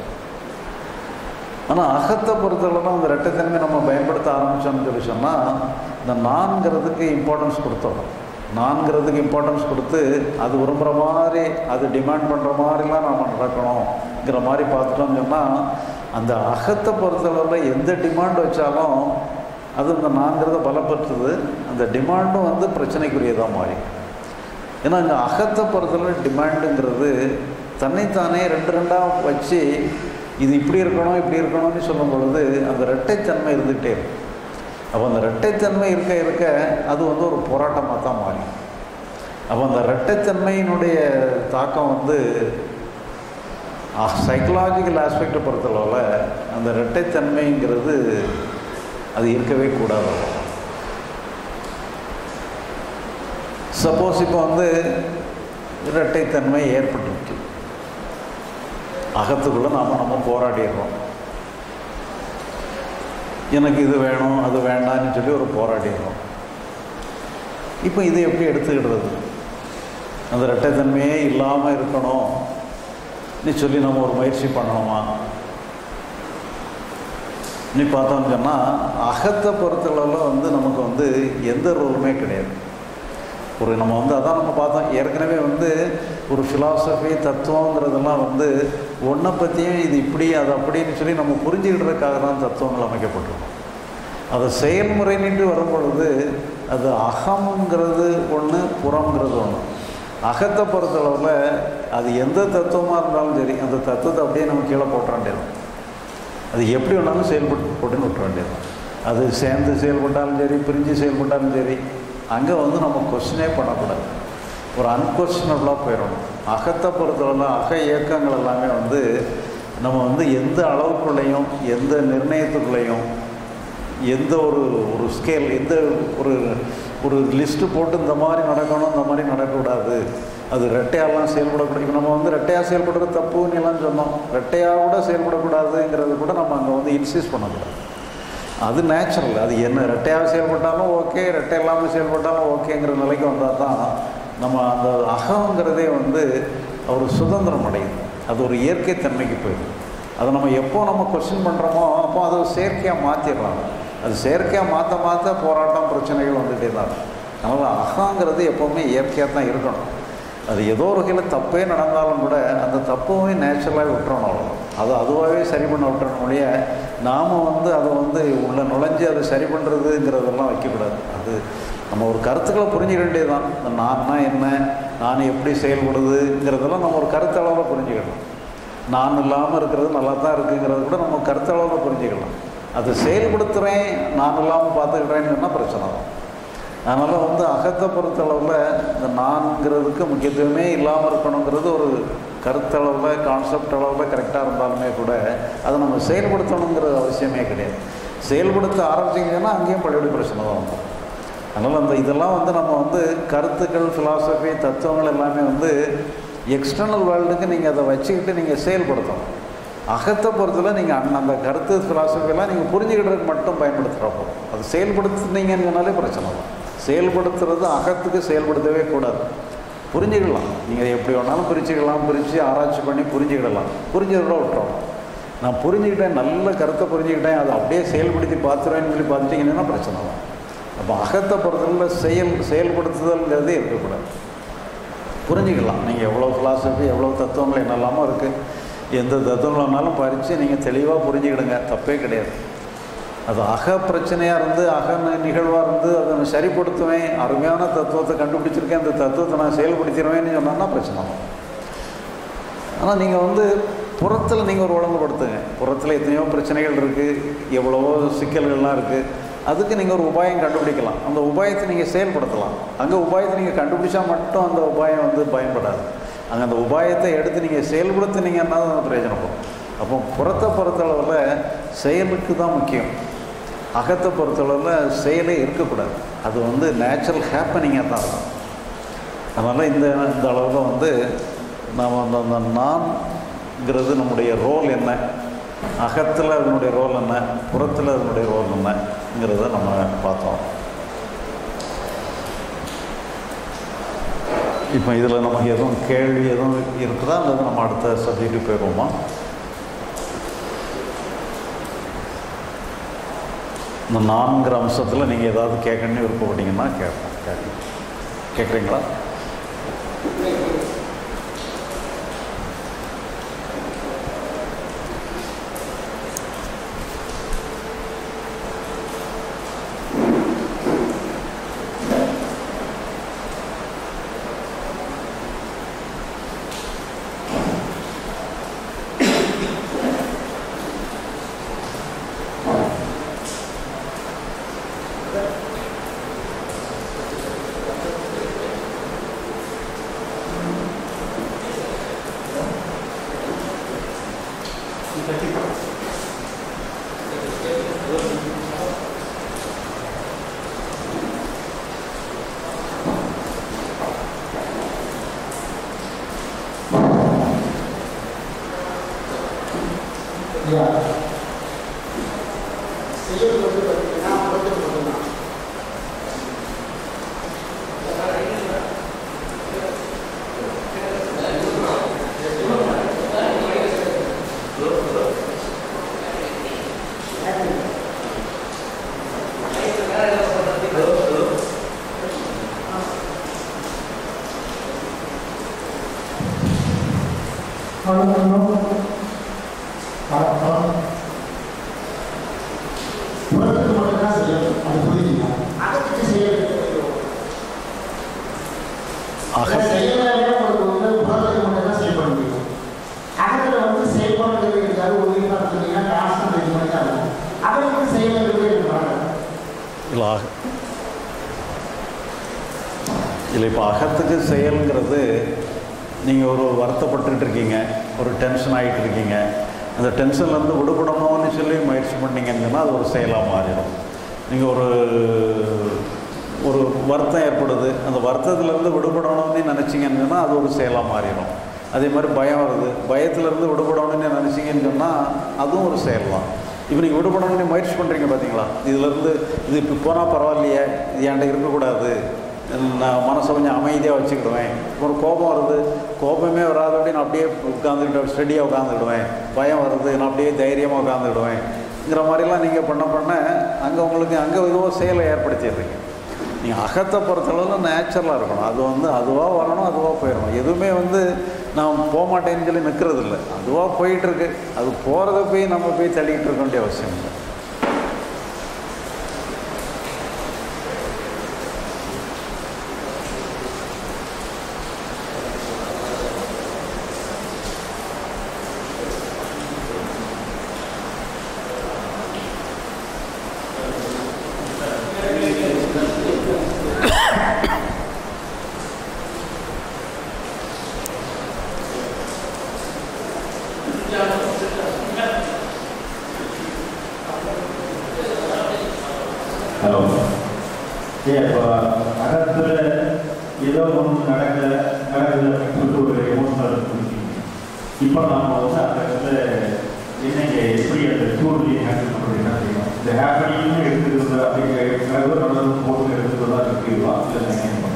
ஆனால் அகத்தை பொறுத்தளவில் அந்த ரெட்டைத்தன்மை நம்ம பயன்படுத்த ஆரம்பித்தோம்னு சொல்லி சொன்னால், இந்த நான்கிறதுக்கு இம்பார்ட்டன்ஸ் கொடுத்தோம். நான்கிறதுக்கு இம்பார்ட்டன்ஸ் கொடுத்து அது விரும்புகிற மாதிரி, அது டிமாண்ட் பண்ணுற மாதிரிலாம் நம்ம நடக்கணுங்கிற மாதிரி பார்த்துட்டோம்னு சொன்னால், அந்த அகத்தை பொறுத்தளவில் எந்த டிமாண்ட் வச்சாலும் அது இந்த நான்கிறத பலப்பற்றுது. அந்த டிமாண்டும் வந்து பிரச்சனைக்குரியதாக மாறி. ஏன்னா அங்கே அகத்தை பொறுத்தளவு டிமாண்டுங்கிறது தன்னைத்தானே ரெண்டாக வச்சு இது இப்படி இருக்கணும் இப்படி இருக்கணும்னு சொல்லும் பொழுது அந்த ரெட்டைத்தன்மை இருந்துகிட்டே இருக்கும். அப்போ அந்த ரெட்டைத்தன்மை இருக்க அது வந்து ஒரு போராட்டமாக தான் மாறி. அப்போ அந்த ரெட்டைத்தன்மையினுடைய தாக்கம் வந்து சைக்கலாஜிக்கல் ஆஸ்பெக்டை பொறுத்தளவில் அந்த ரெட்டைத்தன்மைங்கிறது அது இருக்கவே கூடாது. சப்போஸ் இப்போ வந்து இரட்டைத்தன்மை ஏற்பட்டுருச்சு, அகத்துக்குள்ளே நம்ம போராடிடுறோம். எனக்கு இது வேணும் அது வேண்டான்னு சொல்லி ஒரு போராடிடுறோம். இப்போ இதை எப்படி எடுத்துக்கிடுறது? அந்த இரட்டைத்தன்மையே இல்லாமல் இருக்கணும் நீ சொல்லி நம்ம ஒரு முயற்சி பண்ணணுமா? நீ பார்த்தோம்னு சொன்னால் அகத்தை பொறுத்தளவில் வந்து நமக்கு வந்து எந்த ரோலுமே கிடையாது. ஒரு நம்ம வந்து அதான் நம்ம பார்த்தோம் ஏற்கனவே வந்து ஒரு ஃபிலாசபி தத்துவங்கிறதெல்லாம் வந்து ஒன்றை பற்றியும் இது இப்படி அது அப்படின்னு சொல்லி நம்ம புரிஞ்சுக்கிட்டதுக்காக தான் தத்துவங்கள் அமைக்கப்பட்டிருக்கும். அதை செயல்முறைன்ட்டு வரும் பொழுது அது அகம்ங்கிறது ஒன்று, புறம்ங்கிறது ஒன்று. அகத்தை பொறுத்தளவில் அது எந்த தத்துவமாக இருந்தாலும் சரி அந்த தத்துவத்தை அப்படியே நம்ம கீழே போட்ட வேண்டியது. அது எப்படி வேணாலும் போட்டுன்னு விட்டுற வேண்டியது. அது சேர்ந்து செயல்பட்டாலும் சரி பிரிஞ்சு செயல்பட்டாலும் சரி அங்கே வந்து நம்ம கொஸ்டினே பண்ணக்கூடாது. ஒரு அன்கொஸ்டினபிளாக போயிடணும். அகத்தை பொறுத்தவரை அக இயக்கங்கள் எல்லாமே வந்து நம்ம வந்து எந்த அளவுக்குள்ளேயும் எந்த நிர்ணயத்துக்குள்ளேயும் எந்த ஒரு ஸ்கேல் எந்த ஒரு லிஸ்ட்டு போட்டு இந்த மாதிரி நடக்கணும் இந்த மாதிரி நடக்கக்கூடாது, அது ரெட்டையாலாம் செயல்படக்கூடாது. இப்போ நம்ம வந்து ரெட்டையாக செயல்படுறது தப்புன்னு எல்லாம் சொன்னோம். ரெட்டையாக கூட செயல்படக்கூடாதுங்கிறது கூட நம்ம அங்கே வந்து இன்சிஸ்ட் பண்ணக்கூடாது. அது நேச்சுரல். அது என்ன ரெட்டையாக செயல்பட்டாலும் ஓகே, ரெட்டை இல்லாமல் செயல்பட்டாலும் ஓகேங்கிற நிலைக்கு வந்தால் தான் நம்ம அந்த அகங்கிறதே வந்து ஒரு சுதந்திரம் அடையுது. அது ஒரு இயற்கை தன்மைக்கு போயிடுது. அதை நம்ம எப்போ நம்ம கொஸ்டின் பண்ணுறோமோ அப்போ அதை செயற்கையாக மாற்றிடலாம். அது செயற்கையாக மாற்ற போராட்டம் பிரச்சனைகள் வந்துகிட்டே தான் இருக்கும். அதனால் அகங்கிறது எப்போவுமே இயற்கையாக தான் இருக்கணும். அது ஏதோ ஒரு வகையில் தப்பே நடந்தாலும் கூட அந்த தப்புமே நேச்சுரலாக விட்டுறணும். அவ்வளோ அதை அதுவாகவே சரி பண்ண விட்டுறணும் ஒழிய நாம் வந்து அதை வந்து உள்ளே நுழைஞ்சு அதை சரி பண்ணுறதுங்கிறதெல்லாம் வைக்கக்கூடாது. அது நம்ம ஒரு கருத்துக்களை புரிஞ்சுக்க வேண்டியதுதான். இந்த நான்னா என்ன, நான் எப்படி செயல்படுதுங்கிறதெல்லாம் நம்ம ஒரு கருத்தளவில் புரிஞ்சுக்கணும். நான் இல்லாமல் இருக்கிறது நல்லா தான் இருக்குங்கிறது கூட நம்ம கருத்தளவில் புரிஞ்சுக்கலாம். அது செயல்படுத்துகிறேன் நான் இல்லாமல் பார்த்துக்கிறேன்னு சொன்னால் பிரச்சனை தான். அதனால் வந்து அகத்தை பொறுத்தளவில் இந்த நான்கிறதுக்கு முக்கியத்துவமே இல்லாமல் இருக்கணுங்கிறது ஒரு கருத்தளவில் கான்செப்ட் அளவில் கரெக்டாக இருந்தாலுமே கூட அதை நம்ம செயல்படுத்தணுங்கிறது அவசியமே கிடையாது. செயல்படுத்த ஆரம்பிச்சிங்கன்னா அங்கேயும் பழையபடி பிரச்சனை தான் வந்துடும். அதனால் அந்த இதெல்லாம் வந்து நம்ம வந்து கருத்துக்கள், ஃபிலாசபி, தத்துவங்கள் எல்லாமே வந்து எக்ஸ்டர்னல் வேர்ல்டுக்கு நீங்கள் அதை வச்சுக்கிட்டு நீங்கள் செயல்படுத்தணும். அகத்தை பொறுத்தவரை நீங்கள் அந்த கருத்து ஃபிலாசபியெல்லாம் நீங்கள் புரிஞ்சுக்கிட்டதுக்கு மட்டும் பயன்படுத்துகிறப்போ அது செயல்படுத்துனீங்கன்னாலே பிரச்சனை தான். செயல்படுத்துறது அகத்துக்கு செயல்படுத்தவே கூடாது. புரிஞ்சுக்கலாம், நீங்கள் எப்படி வேணாலும் பிரித்து ஆராய்ச்சி பண்ணி புரிஞ்சுக்கிட விட்டுறோம். நான் புரிஞ்சுக்கிட்டேன், நல்ல கருத்தை புரிஞ்சுக்கிட்டேன், அதை அப்படியே செயல்படுத்தி பார்த்துருவேன்னு சொல்லி பார்த்துட்டிங்கன்னா பிரச்சனை தான். அப்போ அகத்தை பொறுத்தவரை செயல்படுத்துதல்ங்கிறதே இருக்கக்கூடாது. புரிஞ்சுக்கலாம், நீங்கள் எவ்வளோ ஃபிலாசபி எவ்வளோ தத்துவங்கள் என்னெல்லாமோ இருக்குது, எந்த தத்துவங்களானாலும் பறித்து நீங்கள் தெளிவாக புரிஞ்சுக்கிடுங்க, தப்பே கிடையாது. அது அக பிரச்சனையாக இருந்து அக நிகழ்வாக இருந்து அதை நான் சரிப்படுத்துவேன், அருமையான தத்துவத்தை கண்டுபிடிச்சிருக்கேன், அந்த தத்துவத்தை நான் செயல்படுத்திடுவேன்னு சொன்னோன்னா பிரச்சனை தான். ஆனால் நீங்கள் வந்து புறத்தில் நீங்கள் ஒரு ஒழுங்குபடுத்துங்க. புறத்தில் எத்தனையோ பிரச்சனைகள் இருக்குது, எவ்வளவோ சிக்கல்கள்லாம் இருக்குது. அதுக்கு நீங்கள் ஒரு உபாயம் கண்டுபிடிக்கலாம், அந்த உபாயத்தை நீங்கள் செயல்படுத்தலாம். அங்கே உபாயத்தை நீங்கள் கண்டுபிடிச்சா மட்டும் அந்த உபாயம் வந்து பயன்படாது. அங்கே அந்த உபாயத்தை எடுத்து நீங்கள் செயல்படுத்தினீங்கன்னா அது பிரயோஜனப்படும். அப்போ புறத்தை பொறுத்தளவில் செயலுக்கு தான் முக்கியம். அகத்தை பொறுத்தளவில் செயலே இருக்கக்கூடாது. அது வந்து நேச்சுரல் ஹேப்பனிங்காக தான் இருக்கும். அதனால் இந்த அளவில் வந்து நாம் அந்த நான்கிறது நம்முடைய ரோல் என்ன, அகத்தில் அதனுடைய ரோல் என்ன, புறத்தில் அதனுடைய ரோல் என்னங்கிறத நம்ம பார்த்தோம். இப்போ இதில் நமக்கு எதுவும் கேள்வி எதுவும் இருக்குதா, அல்லது நம்ம அடுத்த சப்ஜெக்ட்டுக்கு போயிடுவோமா? இந்த நான்கிற அம்சத்தில் நீங்கள் ஏதாவது கேட்கணுன்னு விருப்பப்பட்டீங்கன்னா கேட்குறீங்களா? இல்லை, இப்போ அகத்துக்கு செயல்ங்கிறது நீங்கள் ஒரு வருத்தப்பட்டுட்டு இருக்கீங்க, ஒரு டென்ஷன் ஆகிட்டு இருக்கீங்க, அந்த டென்ஷன்லேருந்து விடுபடணும்னு சொல்லி முயற்சி பண்ணிங்கன்னா அது ஒரு செயலாக மாறிடும். நீங்கள் ஒரு வருத்தம் ஏற்படுது, அந்த வருத்தத்துலேருந்து விடுபடணும்னு நினச்சிங்கன்னு சொன்னால் அது ஒரு செயலாக மாறிடும். அதே மாதிரி பயம் வருது, பயத்துலேருந்து விடுபடணும்னு நினச்சிங்கன்னு சொன்னால் அதுவும் ஒரு செயல் தான். இப்போ நீங்கள் விடுபடணும்னு முயற்சி பண்ணுறீங்க பார்த்தீங்களா, இதுலேருந்து இது இப்போ போனால் பரவாயில்லையே, இது என்கிட்ட இருக்கக்கூடாது, நான் மனசை கொஞ்சம் அமைதியாக வச்சுக்கிடுவேன். ஒரு கோபம் வருது, கோபமே வராது அப்படின்னு நான் அப்படியே உட்காந்துக்கிட்டு ஸ்டெடியாக உட்காந்துக்கிடுவேன். பயம் வருது, நான் அப்படியே தைரியமாக உட்காந்துக்கிடுவேங்கிற மாதிரிலாம் நீங்கள் பண்ண அங்கே உங்களுக்கு அங்கே ஏதோ செயலை ஏற்படுத்திடுறீங்க. நீங்கள் அகத்தை பொறுத்தளவில் நேச்சுரலாக இருக்கணும். அது அதுவாக வரணும், அதுவாக போயிடணும். எதுவுமே நான் போக மாட்டேன்னு சொல்லி நிற்கிறது இல்லை, அதுவாக போயிட்டுருக்கு. அது போகிறத போய் நம்ம போய் தள்ளிக்கிட்டு இருக்க வேண்டிய அவசியம் இல்லை. ஹலோ, இப்போ அகத்தில் ஏதோ ஒன்று நடக்குது சொல்லிட்டு ஒரு எமோஷனல் கொடுத்தீங்க. இப்போ நாம் அந்த இடத்துல என்னங்க எப்படி அந்த சூழ்நிலையை ஹேண்டில் பண்ணுறது என்ன செய்யணும்? இந்த ஹேப்பனிங்னு எடுத்துக்கிறது அப்படிங்கிற நடந்து போட்டு எடுத்துக்கிறதா இருக்குங்களா இல்லை என்ன பண்ணுறது?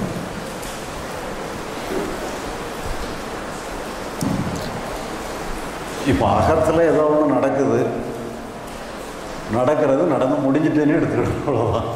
இப்போ அகத்தில் ஏதோ ஒன்று நடக்கிறது நடந்து முடிஞ்சிட்டேன்னு எடுத்துக்கிடணும். அவ்வளோதான்.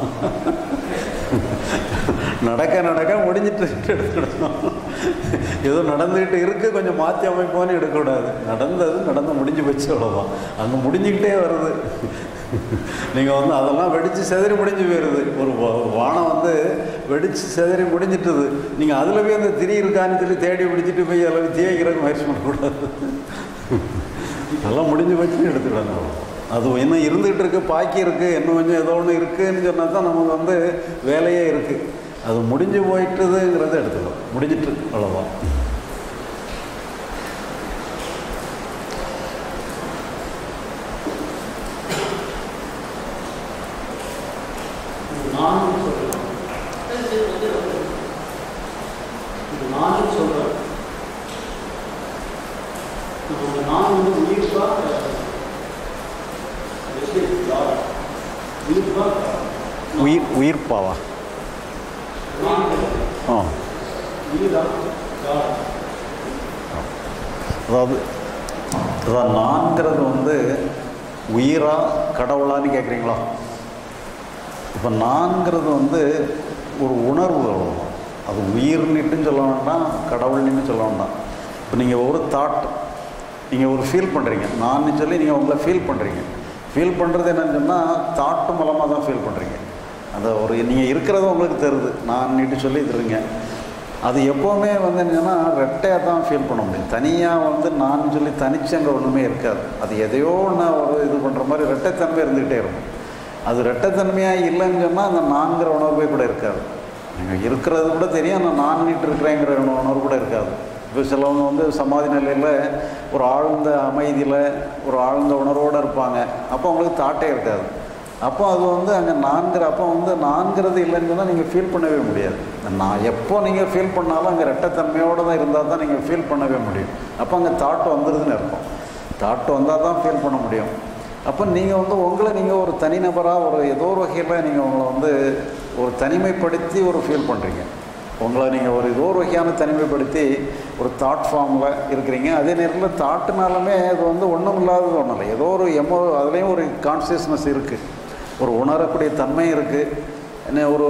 நடக்க முடிஞ்சிட்டு எடுத்துக்கிடணும். ஏதோ நடந்துக்கிட்டு இருக்குது, கொஞ்சம் மாற்றி அமைப்போன்னு எடுக்கக்கூடாது. நடந்து முடிஞ்சு போச்சு, அவ்வளோதான். அங்கே முடிஞ்சுக்கிட்டே வருது. நீங்கள் அதெல்லாம் வெடித்து செதறி முடிஞ்சு போயிடுது. ஒரு வானம் வெடித்து செதறி முடிஞ்சிட்டுது. நீங்கள் அதில் போய் அந்த திரி இருக்கான்னு சொல்லி தேடி பிடிச்சிட்டு போய் அதில் தேய்க்கிறதுக்கு முயற்சி பண்ணக்கூடாது. அதெல்லாம் முடிஞ்சு போச்சுன்னு எடுத்துக்கிடணும். அது இன்னும் இருந்துகிட்டு இருக்குது, பாக்கி இருக்குது, இன்னும் கொஞ்சம் ஏதோ ஒன்று இருக்குதுன்னு சொன்னால் தான் நமக்கு வேலையே இருக்குது. அது முடிஞ்சு போயிட்டுதுங்கிறத எடுத்துக்கலாம். முடிஞ்சிட்டு, அவ்வளோதான். உயிர்ப்பாவா? அதாவது நான்கிறது உயிரா கடவுளான்னு கேட்குறீங்களா? இப்போ நான்கிறது ஒரு உணர்வு. அவ்வளோ. அது உயிர்னிட்டுன்னு சொல்ல வேண்டாம், கடவுள்னு சொல்ல வேண்டாம். இப்போ நீங்கள் ஒரு தாட், நீங்கள் ஒரு ஃபீல் பண்ணுறீங்க, நான் சொல்லி நீங்கள் உங்களை ஃபீல் பண்ணுறீங்க. ஃபீல் பண்ணுறது என்னன்னு சொன்னால் தாட்டு மூலமாக தான் ஃபீல் பண்ணுறீங்க. அந்த நீங்கள் இருக்கிறத உங்களுக்கு தருது, நான் சொல்லி தருங்க. அது எப்போவுமே என்னென்னா ரெட்டையாக தான் ஃபீல் பண்ண முடியும். தனியாக நான் சொல்லி தனிச்சு அங்கே ஒன்றுமே இருக்காது. அது எதையோ ஒன்று இது பண்ணுற மாதிரி ரெட்டைத்தன்மை இருந்துக்கிட்டே இருக்கும். அது ரெட்டைத்தன்மையாக இல்லைன்னு சொன்னால் அந்த நான்கிற உணர்வே கூட இருக்காது. நீங்கள் இருக்கிறது கூட தெரியும், ஆனால் நான் இருக்கிறேங்கிற உணர்வு கூட இருக்காது. இப்போ சிலவங்க சமாதி நிலையில் ஒரு ஆழ்ந்த அமைதியில் ஒரு ஆழ்ந்த உணர்வோடு இருப்பாங்க. அப்போ அவங்களுக்கு தாட்டே இருக்காது. அப்போ அது அங்கே அப்போ நான்கிறது இல்லைன்னு சொன்னால் நீங்கள் ஃபீல் பண்ணவே முடியாது. நான் எப்போ நீங்கள் ஃபீல் பண்ணாலும் அங்கே ரெட்டைத்தன்மையோடு தான் இருந்தால் தான் நீங்கள் ஃபீல் பண்ணவே முடியும். அப்போ அங்கே தாட்டு வந்துடுதுன்னு இருக்கும். தாட்டு வந்தால் தான் ஃபீல் பண்ண முடியும். அப்போ நீங்கள் உங்களை நீங்கள் ஒரு தனிநபராக ஏதோ ஒரு வகையில் நீங்கள் உங்களை ஒரு தனிமைப்படுத்தி ஒரு ஃபீல் பண்ணுறீங்க. உங்களை நீங்கள் ஏதோ ஒரு வகையான தனிமைப்படுத்தி ஒரு தாட் ஃபார்மில் இருக்கிறீங்க. அதே நேரத்தில் தாட்டுனாலுமே அது ஒன்றும் இல்லாதது ஒன்றும் இல்லை. ஏதோ ஒரு அதுலேயும் ஒரு கான்சியஸ்னஸ் இருக்குது, ஒரு உணரக்கூடிய தன்மை இருக்குது, என்ன ஒரு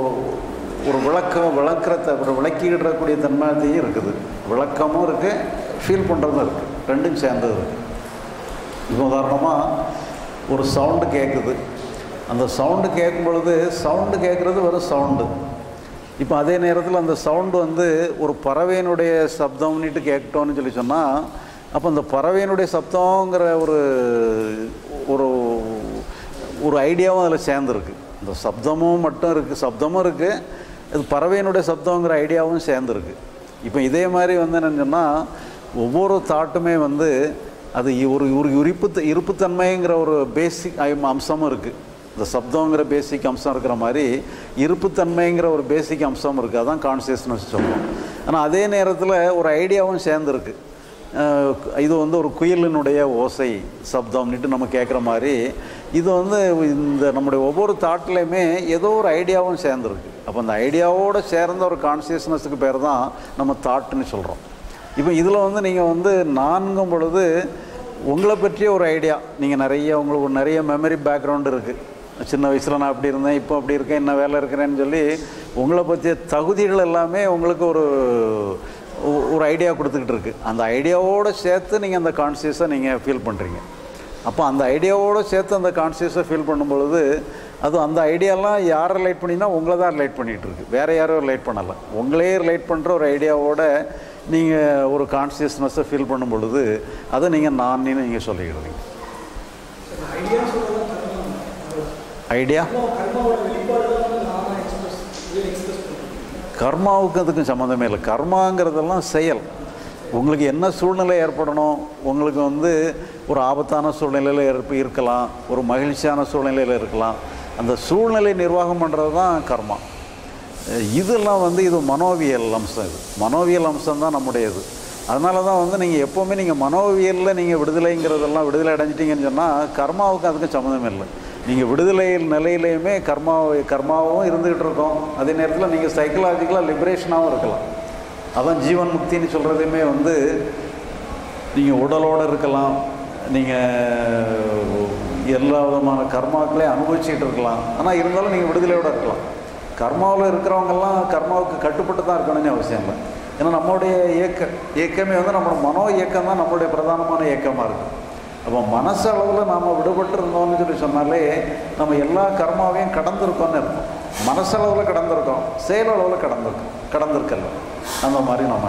விளக்கிடக்கூடிய தன்மையும் இருக்குது. விளக்கமும் இருக்குது, ஃபீல் பண்ணுறதும் இருக்குது. ரெண்டும் சேர்ந்தது இருக்குது. இப்போ உதாரணமாக ஒரு சவுண்டு கேட்குது. அந்த சவுண்டு கேட்கும் பொழுது சவுண்டு கேட்குறது வெறும் சவுண்டு. இப்போ அதே நேரத்தில் அந்த சவுண்டு ஒரு பறவையினுடைய சப்தம்னுட்டு கேட்டோன்னு சொல்லி சொன்னால், அப்போ அந்த பறவையினுடைய சப்தங்கிற ஒரு ஒரு ஐடியாவும் அதில் சேர்ந்துருக்கு. இந்த சப்தமும் மட்டும் இருக்குது, சப்தமும் இருக்குது, இது பறவையினுடைய சப்தங்கிற ஐடியாவும் சேர்ந்துருக்கு. இப்போ இதே மாதிரி வந்து என்னன்னு சொன்னால் ஒவ்வொரு தாட்டுமே வந்து அது ஒரு இருப்புத்தன்மைங்கிற ஒரு பேசிக் அம்சமும் இருக்குது. இந்த சப்தங்கிற பேசிக் அம்சம் இருக்கிற மாதிரி இருப்புத்தன்மைங்கிற ஒரு பேசிக் அம்சம் இருக்குது. அதுதான் கான்சியஸ்னஸ் சொல்லுவோம். ஆனால் அதே நேரத்தில் ஒரு ஐடியாவும் சேர்ந்துருக்கு. இது வந்து ஒரு குயிலினுடைய ஓசை சப்தம்னுட்டு நம்ம கேட்குற மாதிரி இது வந்து இந்த நம்முடைய ஒவ்வொரு தாட்லேயுமே ஏதோ ஒரு ஐடியாவும் சேர்ந்துருக்கு. அப்போ அந்த ஐடியாவோடு சேர்ந்த ஒரு கான்சியஸ்னஸுக்கு பேர் தான் நம்ம தாட்டுன்னு சொல்கிறோம். இப்போ இதில் வந்து நீங்கள் வந்து நான்கும் பொழுது உங்களை பற்றிய ஒரு ஐடியா, நீங்கள் உங்களுக்கு நிறைய மெமரி பேக்ரவுண்டு இருக்குது. சின்ன வயசில் நான் அப்படி இருந்தேன், இப்போ அப்படி இருக்கேன், என்ன வேலை இருக்கிறேன்னு சொல்லி உங்களை பற்றிய தகுதிகள் எல்லாமே உங்களுக்கு ஒரு ஐடியா கொடுத்துக்கிட்டு இருக்குது. அந்த ஐடியாவோடு சேர்த்து நீங்கள் அந்த கான்சியஸை நீங்கள் ஃபீல் பண்ணுறீங்க. அப்போ அந்த ஐடியாவோடு சேர்த்து அந்த கான்சியஸை ஃபீல் பண்ணும்பொழுது அது அந்த ஐடியாலாம் யாரை ரிலேட் பண்ணினா உங்களை தான் ரிலேட் பண்ணிகிட்ருக்கு, வேறு யாரும் ரிலேட் பண்ணலை. உங்களே ரிலேட் பண்ணுற ஒரு ஐடியாவோட நீங்கள் ஒரு கான்சியஸ்னஸை ஃபீல் பண்ணும் பொழுது அதை நீங்கள் நான்னு நீங்கள் சொல்லிக்கிடுவீங்க. ஐடியா கர்மாவுக்கு அதுக்கும் சம்மந்தமே இல்லை. கர்மாங்கிறதெல்லாம் செயல். உங்களுக்கு என்ன சூழ்நிலை ஏற்படணும், உங்களுக்கு வந்து ஒரு ஆபத்தான சூழ்நிலையில் இருக்கலாம், ஒரு மகிழ்ச்சியான சூழ்நிலையில் இருக்கலாம். அந்த சூழ்நிலை நிர்வாகம் பண்ணுறது தான் கர்மா. இதெல்லாம் வந்து இது மனோவியல் அம்சம். இது மனோவியல் அம்சம் தான் நம்முடையது. அதனால தான் வந்து நீங்கள் எப்போவுமே நீங்கள் மனோவியலில் நீங்கள் விடுதலைங்கிறதெல்லாம் விடுதலை அடைஞ்சிட்டிங்கன்னு சொன்னால் கர்மாவுக்கு அதுக்கும் சம்மந்தம் இல்லை. நீங்கள் விடுதலை நிலையிலையுமே கர்மாவும் இருந்துக்கிட்டு இருக்கோம். அதே நேரத்தில் நீங்கள் சைக்கலாஜிக்கலாக லிபரேஷனாகவும் இருக்கலாம். அதான் ஜீவன் முக்தின்னு சொல்கிறதையுமே வந்து நீங்கள் உடலோடு இருக்கலாம், நீங்கள் எல்லா விதமான கர்மாக்களையும் அனுபவிச்சுக்கிட்டு இருக்கலாம். ஆனால் இருந்தாலும் நீங்கள் விடுதலையோடு இருக்கலாம். கர்மாவில் இருக்கிறவங்கெல்லாம் கர்மாவுக்கு கட்டுப்பட்டு தான் இருக்கணும்னு அவசியம் இல்லை. ஏன்னா நம்மளுடைய இயக்கமே வந்து நம்மளோட மனோ இயக்கம் தான் நம்மளுடைய பிரதானமான இயக்கமாக இருக்குது. அப்போ மனசளவில் நாம் விடுபட்டு இருந்தோம்னு சொல்லி சொன்னாலே நம்ம எல்லா கர்மாவையும் கடந்திருக்கோம்னு இருக்கும். மனசளவில் கடந்திருக்கோம், செயலளவில் கடந்திருக்கல. அந்த மாதிரி நம்ம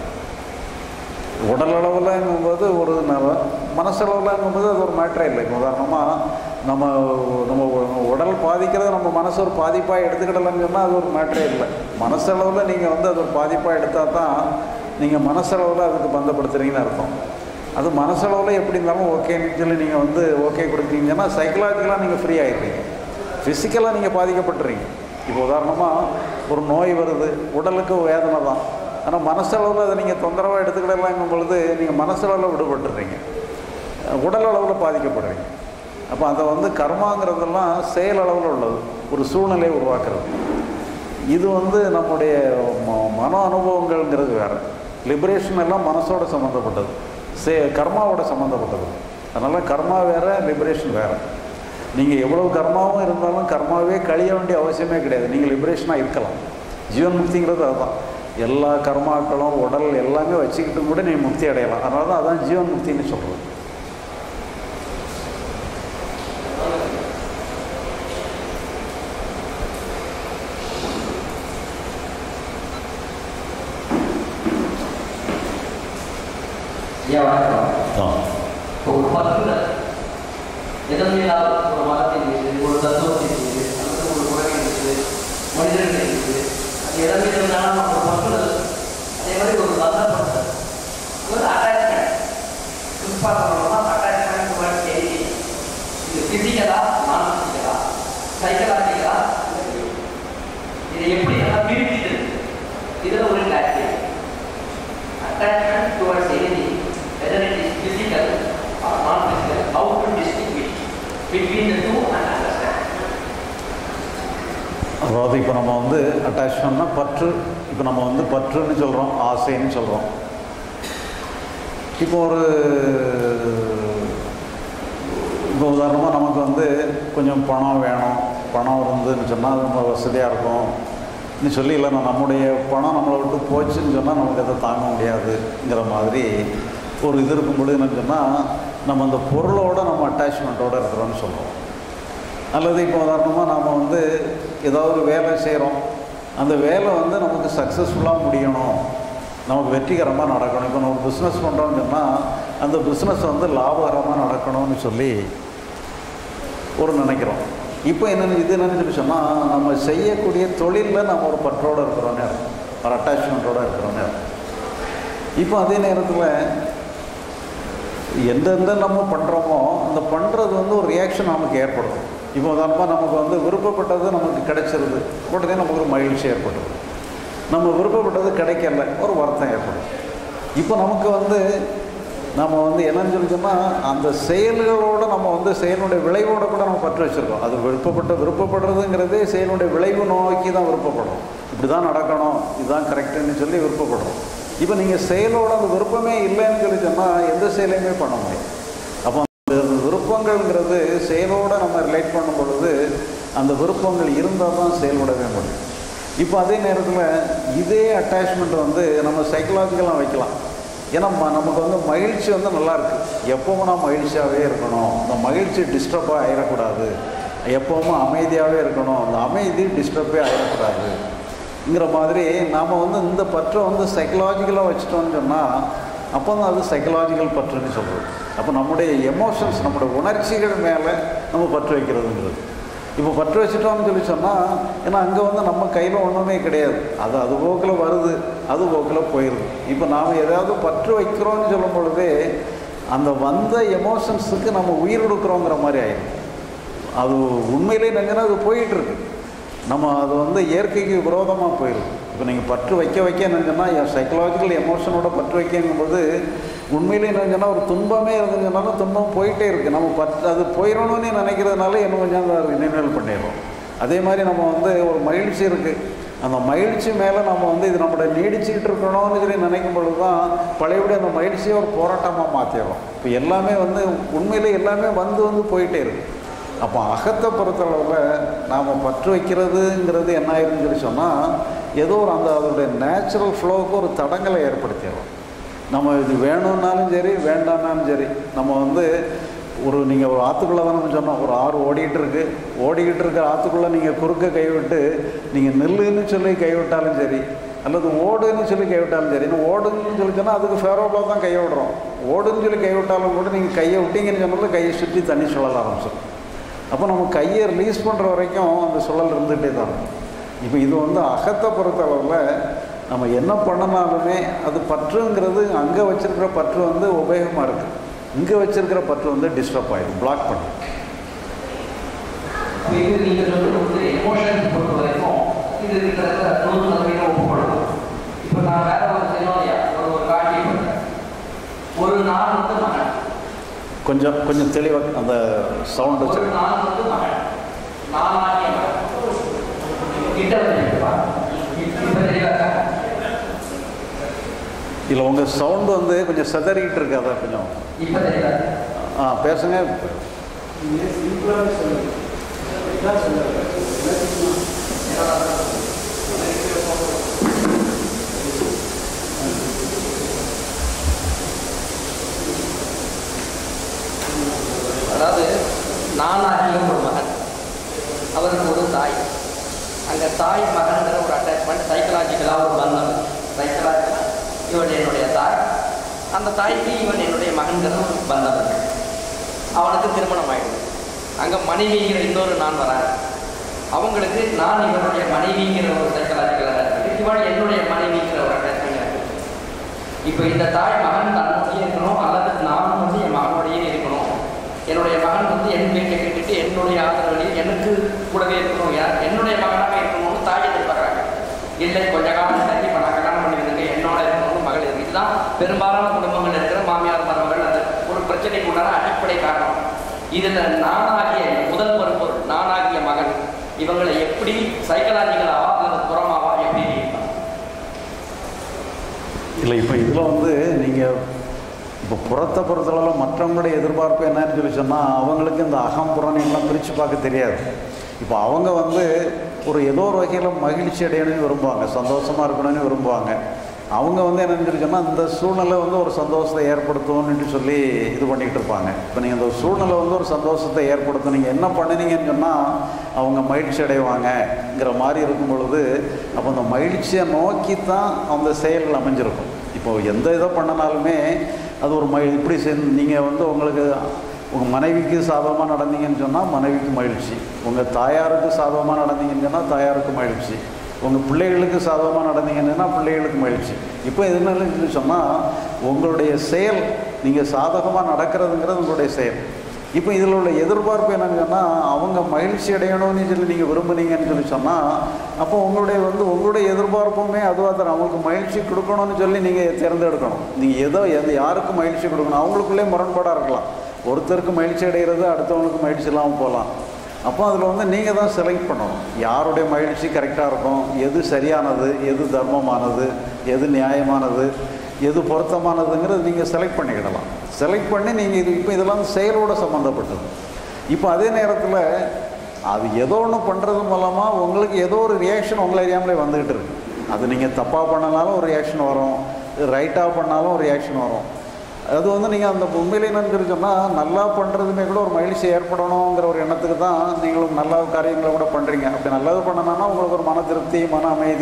உடலளவில்ங்கும்போது ஒரு மனசளவில்ங்கும்போது அது ஒரு மேட்டரே இல்லை. உதாரணமாக நம்ம உடல் பாதிக்கிறது நம்ம மனசு ஒரு பாதிப்பாக எடுத்துக்கிடலன்னு சொன்னால் அது ஒரு மேட்டரே இல்லை. மனசளவில் நீங்கள் வந்து அது ஒரு பாதிப்பாக எடுத்தால் தான் நீங்கள் மனசளவில் அதுக்கு பந்தப்படுத்துகிறீங்கன்னு அர்த்தம். அது மனசளவில் எப்படி இருந்தாலும் ஓகேன்னு சொல்லி நீங்கள் வந்து ஓகே கொடுத்தீங்கன்னா சைக்கலாஜிக்கலாக நீங்கள் ஃப்ரீ ஆகிடுறீங்க. ஃபிசிக்கலாக நீங்கள் பாதிக்கப்பட்டுறீங்க. இப்போ உதாரணமாக ஒரு நோய் வருது, உடலுக்கு வேதனை தான். ஆனால் மனசளவில் அதை நீங்கள் தொந்தரவாக எடுத்துக்கிடலாங்கும் பொழுது நீங்கள் மனசளவில் விடுபட்டுறீங்க, உடல் அளவில் பாதிக்கப்படுறீங்க. அப்போ அதை வந்து கர்மாங்கிறதெல்லாம் செயலளவில் உள்ளது, ஒரு சூழ்நிலையை உருவாக்குறது. இது வந்து நம்முடைய மன அனுபவங்கள்ங்கிறது வேறு. லிபரேஷன் எல்லாம் மனசோட சம்மந்தப்பட்டது, கர்மாவோட சம்மந்தப்பட்டது. அதனால் கர்மா வேறு, லிபரேஷன் வேறு. நீங்கள் எவ்வளவு கர்மாவும் இருந்தாலும் கர்மாவே கழிய வேண்டிய அவசியமே கிடையாது. நீங்கள் லிபரேஷனாக இருக்கலாம். ஜீவன் முக்திங்கிறது அதுதான். எல்லா கர்மாக்களும் உடல் எல்லாமே வச்சுக்கிட்டு கூட நீங்கள் முக்தி அடையலாம். அதனால தான் அதான் ஜீவன் முக்தின்னு சொல்கிறது. ஒரு பற்று எதனால் ஒரு மதத்தின் மீது, ஒரு தத்துவத்தின் மீது, அல்லது ஒரு உறவின் மீது, மனிதர்கள் மீது, அது எதன் மீது இருந்தாலும் ஒரு பற்றுதல். அதே மாதிரி ஒரு பந்தப்படுத்தல், ஒரு அட்டாச்மெண்ட். குறிப்பாக சொல்லணும்னா அட்டாச்மெண்ட் டுவர்ட்ஸ் எனிதிங். இது பிசிக்கலா, நான் பிசிக்கலா, சைக்கலாஜிக்கலா, இதை எப்படி நல்லா பிரிக்குது, இதில் ஒரு clarity. Attachment towards anything, whether it is physical or non-physical, how to distinguish between the two and understand. அதாவது இப்போ நம்ம வந்து அட்டாச்மெண்ட்னா பற்று. இப்போ நம்ம வந்து பற்றுன்னு சொல்கிறோம், ஆசைன்னு சொல்கிறோம். இப்போ உதாரணமாக நமக்கு வந்து கொஞ்சம் பணம் வேணும், பணம் இருந்துன்னு சொன்னால் அது ரொம்ப வசதியாக இருக்கும்னு சொல்லி, இல்லைன்னா நம்முடைய பணம் நம்மளை விட்டு போச்சுன்னு சொன்னால் நமக்கு அதை தாங்க முடியாதுங்கிற மாதிரி ஒரு இது இருக்கும்பொழுது என்னன்னு சொன்னால் நம்ம அந்த பொருளோடு நம்ம அட்டாச்மெண்ட்டோடு இருக்கிறோன்னு சொல்கிறோம். அல்லது இப்போ உதாரணமாக நாம் வந்து ஏதாவது ஒரு வேலை செய்கிறோம், அந்த வேலை வந்து நமக்கு சக்ஸஸ்ஃபுல்லாக முடியணும், நமக்கு வெற்றிகரமாக நடக்கணும். இப்போ நம்ம பிஸ்னஸ் பண்ணுறோன்னு சொன்னால் அந்த பிஸ்னஸ் வந்து லாபகரமாக நடக்கணும்னு சொல்லி நினைக்கிறோம். இப்போ என்னென்னு சொல்லி சொன்னால் நம்ம செய்யக்கூடிய தொழிலில் நம்ம ஒரு பற்றோடு இருக்கிறோன்னே இருக்கும், ஒரு அட்டாச்மெண்ட்டோடு இருக்கிறோன்னே இருக்கும். இப்போ அதே நேரத்தில் எந்தெந்த நம்ம பண்ணுறோமோ அந்த பண்ணுறது வந்து ஒரு ரியாக்ஷன் நமக்கு ஏற்படும். இப்போ உதாரணமாக நமக்கு வந்து விருப்பப்பட்டது நமக்கு கிடைச்சிருது, உடனே நமக்கு ஒரு மகிழ்ச்சி ஏற்படுது. நம்ம விருப்பப்பட்டது கிடைக்கல, ஒரு வருத்தம் ஏற்படும். இப்போ நமக்கு வந்து நம்ம வந்து என்னன்னு சொல்லி சொன்னால் அந்த செயல்களோடு நம்ம வந்து செயலுடைய விளைவோடு கூட நம்ம பற்று வச்சுருக்கோம். அது விருப்பப்படுறதுங்கிறதே செயலுடைய விளைவு நோக்கி தான் விருப்பப்படுறோம். இப்படி தான் நடக்கணும், இதுதான் கரெக்டுன்னு சொல்லி விருப்பப்படுறோம். இப்போ நீங்கள் செயலோட அந்த விருப்பமே இல்லைன்னு சொல்லி சொன்னால் எந்த செயலையுமே பண்ண முடியும். அப்போ அந்த விருப்பங்கள்ங்கிறது செயலோடு நம்ம ரிலேட் பண்ணும் பொழுது அந்த விருப்பங்கள் இருந்தால் தான் செயல்படவே முடியும். இப்போ அதே நேரத்தில் இதே அட்டாச்மெண்ட் வந்து நம்ம சைக்கலாஜிக்கலாக வைக்கலாம். ஏன்னா நமக்கு வந்து மகிழ்ச்சி வந்து நல்லாயிருக்கு, எப்போவும் நான் மகிழ்ச்சியாகவே இருக்கணும், அந்த மகிழ்ச்சி டிஸ்டர்பாக ஆகிடக்கூடாது, எப்போவும் அமைதியாகவே இருக்கணும், அந்த அமைதி டிஸ்டர்பே ஆகிடக்கூடாதுங்கிற மாதிரி நாம் வந்து இந்த பற்றை வந்து சைக்கலாஜிக்கலாக வச்சுட்டோன்னு சொன்னால் அப்போ தான் அது சைக்கலாஜிக்கல் பற்றுன்னு சொல்கிறது. அப்போ நம்முடைய எமோஷன்ஸ், நம்முடைய உணர்ச்சிகள் மேலே நம்ம பற்று வைக்கிறதுங்கிறது. இப்போ பற்று வச்சுட்டோம்னு சொல்லி சொன்னால், ஏன்னா அங்கே வந்து நம்ம கையில் ஒன்றுமே கிடையாது, அது போக்கில் வருது, அது போக்கில் போயிடுது. இப்போ நாம் ஏதாவது பற்று வைக்கிறோன்னு சொல்லும் பொழுதே அந்த வந்த எமோஷன்ஸுக்கு நம்ம உயிர் கொடுக்குறோங்கிற மாதிரி ஆயிடும். அது உண்மையிலே நினைஞ்சா அது போயிட்டுருக்கு, நம்ம அது வந்து இயற்கைக்கு விரோதமாக போயிடுது. இப்போ நீங்கள் பற்று வைக்க என்னன்னு சொன்னால் சைக்கலாஜிக்கல் எமோஷனோட பற்று வைக்கும்போது உண்மையிலே என்னன்னு சொன்னால் ஒரு துன்பமே இருந்துச்சுனாலும் துன்பம் போயிட்டே இருக்குது. நம்ம அது போயிடணும்னு நினைக்கிறதுனால என்ன கொஞ்சம் அதை நினைவு பண்ணிடுறோம். அதே மாதிரி நம்ம வந்து ஒரு மகிழ்ச்சி இருக்குது, அந்த மகிழ்ச்சி மேலே நம்ம வந்து இது நம்மளோட நீடிச்சுக்கிட்டு இருக்கணும்னு சொல்லி நினைக்கும் பொழுது தான் பழையபடி அந்த மகிழ்ச்சியை ஒரு போராட்டமாக மாற்றிடுறோம். இப்போ எல்லாமே வந்து உண்மையிலே எல்லாமே வந்து போயிட்டே இருக்குது. அப்போ அகத்தை பொறுத்தளவில் நாம் பற்று வைக்கிறதுங்கிறது என்ன ஆயிருன்னு சொல்லி சொன்னால் ஏதோ ஒரு அதோடைய நேச்சுரல் ஃப்ளோவுக்கு ஒரு தடங்களை ஏற்படுத்திடுறோம். நம்ம இது வேணும்னாலும் சரி வேண்டாம்னாலும் சரி, நம்ம வந்து நீங்கள் ஒரு ஆற்றுக்குள்ளே தான் நம்ம சொன்னோம், ஒரு ஆறு ஓடிக்கிட்டு இருக்கிற ஆற்றுக்குள்ளே நீங்கள் குறுக்க கைவிட்டு நீங்கள் நெல்லுன்னு சொல்லி கைவிட்டாலும் சரி, அல்லது ஓடுன்னு சொல்லி கைவிட்டாலும் சரி. இன்னும் ஓடுன்னு சொல்லி சொன்னால் அதுக்கு ஃபேரோவில் தான் கையை விடுறோம். ஓடுன்னு சொல்லி கைவிட்டாலும் கூட நீங்கள் கையை விட்டீங்கன்னு சொன்னாலும் கையை சுற்றி தண்ணி சுழல ஆரம்பிச்சிடும். அப்போ நம்ம கையை ரிலீஸ் பண்ணுற வரைக்கும் அந்த சுழல் இருந்துகிட்டே தான் இருக்கும். இப்போ இது வந்து அகத்தை பொறுத்தளவில் நம்ம என்ன பண்ணனாலுமே அது பற்றுங்கிறது அங்கே வச்சுருக்கிற பற்று வந்து உபயோகமாக இருக்குது, இங்கே வச்சுருக்கிற பற்று வந்து டிஸ்டர்ப் ஆகிடும், பிளாக் பண்ணும். நீங்கள் சொல்லும்போது எமோஷன் பொறுத்த வரைக்கும் இது இருக்கிறத 100% ஒப்புக்கொள்ளும். இப்போ நான் வேற ஒரு செய்யணும், ஒரு காட்சி ஒரு நாள் வந்து மகன் கொஞ்சம் தெளிவாக அந்த சவுண்ட் வச்சு நான் வந்து மகன் நானாகிய மகன் கிட்ட இல்லை உங்கள் சவுண்டு வந்து கொஞ்சம் செதறிக்கிட்டு இருக்கு, அதை கொஞ்சம் பேசுங்க. அதாவது நானாகிய ஒரு மகன், அவருக்கு ஒரு தாய், அங்கே தாய் மகன்கிற ஒரு அட்டாச்மெண்ட் சைக்கலாஜிக்கலாக ஒரு பந்தம். சைக்கலாஜிக்கலாக இவன் என்னுடைய தாய், அந்த தாய்க்கு இவன் என்னுடைய மகன்கிற ஒரு பந்தம் இருக்கு. அவனுக்கு திருமணம் ஆகிடுது. அங்கே மனைவிங்கிற இன்னொரு நான் வரான், அவங்களுக்கு நான் இவனுடைய மனைவிங்கிற ஒரு சைக்கலாஜிக்கலாக இருக்குது, இவன் என்னுடைய மனைவிங்கிற ஒரு அட்டாச்மெண்ட் இருக்குது. இப்போ இந்த தாய் மகன் தன்னுடைய இருக்கணும், அல்லது நானும் வந்து என் மகனுடையே இருக்கணும், என்னுடைய மகன் வந்து என் வீட்டை கேட்டுட்டு என்னுடைய ஆதரவுலையும் எனக்கு கூடவே இருக்கணும், என்னுடைய மகனாக இருக்கணும்னு தாய் எதிர்பார்க்குறாங்க. இல்லை கொஞ்ச காலம் தள்ளி இப்போ நான் கல்யாணம் பண்ணிவிடுங்க, என்னோட இருக்கணும்னு மகள் இருக்கு. இதுதான் பெரும்பாலான குடும்பங்கள் இருக்கிற மாமியார் மருமகள் அந்த ஒரு பிரச்சனைக்கு உண்டான அடிப்படை காரணம். இதில் நானாகிய முதல் பொறுப்பொருள் நானாகிய மகன் இவங்களை எப்படி சைக்கலாஜிக்கலாவா அல்லது புறமாவா எப்படி இல்லை? இப்போ இதில் வந்து நீங்கள் இப்போ புறத்தை பொறுத்தளவில் மற்றவங்களுடைய எதிர்பார்ப்பு என்னன்னு சொல்லி சொன்னால் அவங்களுக்கு இந்த அகம்புறம் எல்லாம் பிரித்து பார்க்க தெரியாது. இப்போ அவங்க வந்து ஒரு ஏதோ ஒரு வகையில் மகிழ்ச்சி அடையணும்னு விரும்புவாங்க, சந்தோஷமாக இருக்கணும்னு விரும்புவாங்க. அவங்க வந்து என்னன்னு சொல்லி சொன்னால் இந்த சூழ்நிலை வந்து ஒரு சந்தோஷத்தை ஏற்படுத்தும்னு சொல்லி இது பண்ணிகிட்டு இருப்பாங்க. இப்போ நீங்கள் இந்த சூழ்நிலை வந்து ஒரு சந்தோஷத்தை ஏற்படுத்தும், நீங்கள் என்ன பண்ணினீங்கன்னு சொன்னால் அவங்க மகிழ்ச்சி அடைவாங்கங்கிற மாதிரி இருக்கும் பொழுது அப்போ அந்த மகிழ்ச்சியை நோக்கி தான் அந்த செயல்கள் அமைஞ்சிருக்கும். இப்போ எந்த இதை பண்ணினாலுமே அது ஒரு இப்படி நீங்கள் வந்து உங்களுக்கு உங்கள் மனைவிக்கு சாதகமாக நடந்தீங்கன்னு சொன்னால் மனைவிக்கு மகிழ்ச்சி, உங்கள் தாயாருக்கு சாதகமாக நடந்தீங்கன்னு சொன்னால் தாயாருக்கு மகிழ்ச்சி, உங்கள் பிள்ளைகளுக்கு சாதகமாக நடந்தீங்கன்னா பிள்ளைகளுக்கு மகிழ்ச்சி. இப்போ எதுனாலும் சொன்னால் உங்களுடைய செயல் நீங்கள் சாதகமாக நடக்கிறதுங்கிறது உங்களுடைய செயல். இப்போ இதில் உள்ள எதிர்பார்ப்பு என்னன்னு சொன்னால் அவங்க மகிழ்ச்சி அடையணும்னு சொல்லி நீங்கள் விரும்புனீங்கன்னு சொல்லி சொன்னால் அப்போ உங்களுடைய எதிர்பார்ப்புமே அதுவாக தரும். அவங்களுக்கு மகிழ்ச்சி கொடுக்கணும்னு சொல்லி நீங்கள் தேர்ந்தெடுக்கணும். நீங்கள் யாருக்கு மகிழ்ச்சி கொடுக்கணும், அவங்களுக்குள்ளே முரண்பாடாக இருக்கலாம். ஒருத்தருக்கு மகிழ்ச்சி அடைகிறது அடுத்தவங்களுக்கு மகிழ்ச்சி இல்லாமல் போகலாம். அப்போ அதில் நீங்கள் தான் செலக்ட் பண்ணணும் யாருடைய மகிழ்ச்சி கரெக்டாக இருக்கும், எது சரியானது, எது தர்மமானது, எது நியாயமானது, எது பொருத்தமானதுங்கிறது நீங்கள் செலக்ட் பண்ணிக்கிடலாம். செலக்ட் பண்ணி நீங்கள் இப்போ இதெல்லாம் செயலோடு சம்மந்தப்பட்டது. இப்போ அதே நேரத்தில் அது ஏதோ ஒன்று பண்ணுறது மூலமாக உங்களுக்கு ஏதோ ஒரு ரியாக்ஷன் உங்களை அறியாமலே வந்துக்கிட்டு இருக்குது. அது நீங்கள் தப்பாக பண்ணனாலும் ஒரு ரியாக்ஷன் வரும், ரைட்டாக பண்ணாலும் ஒரு ரியாக்ஷன் வரும். அது நீங்கள் அந்த உண்மையிலே என்னன்னு சொன்னால் நல்லா பண்ணுறதுமே கூட ஒரு மகிழ்ச்சி ஏற்படணுங்கிற ஒரு எண்ணத்துக்கு தான் நீங்களும் நல்ல காரியங்களை கூட பண்ணுறீங்க. அப்படி நல்லது பண்ணணும்னா உங்களுக்கு ஒரு மன திருப்தி, மன அமைதி,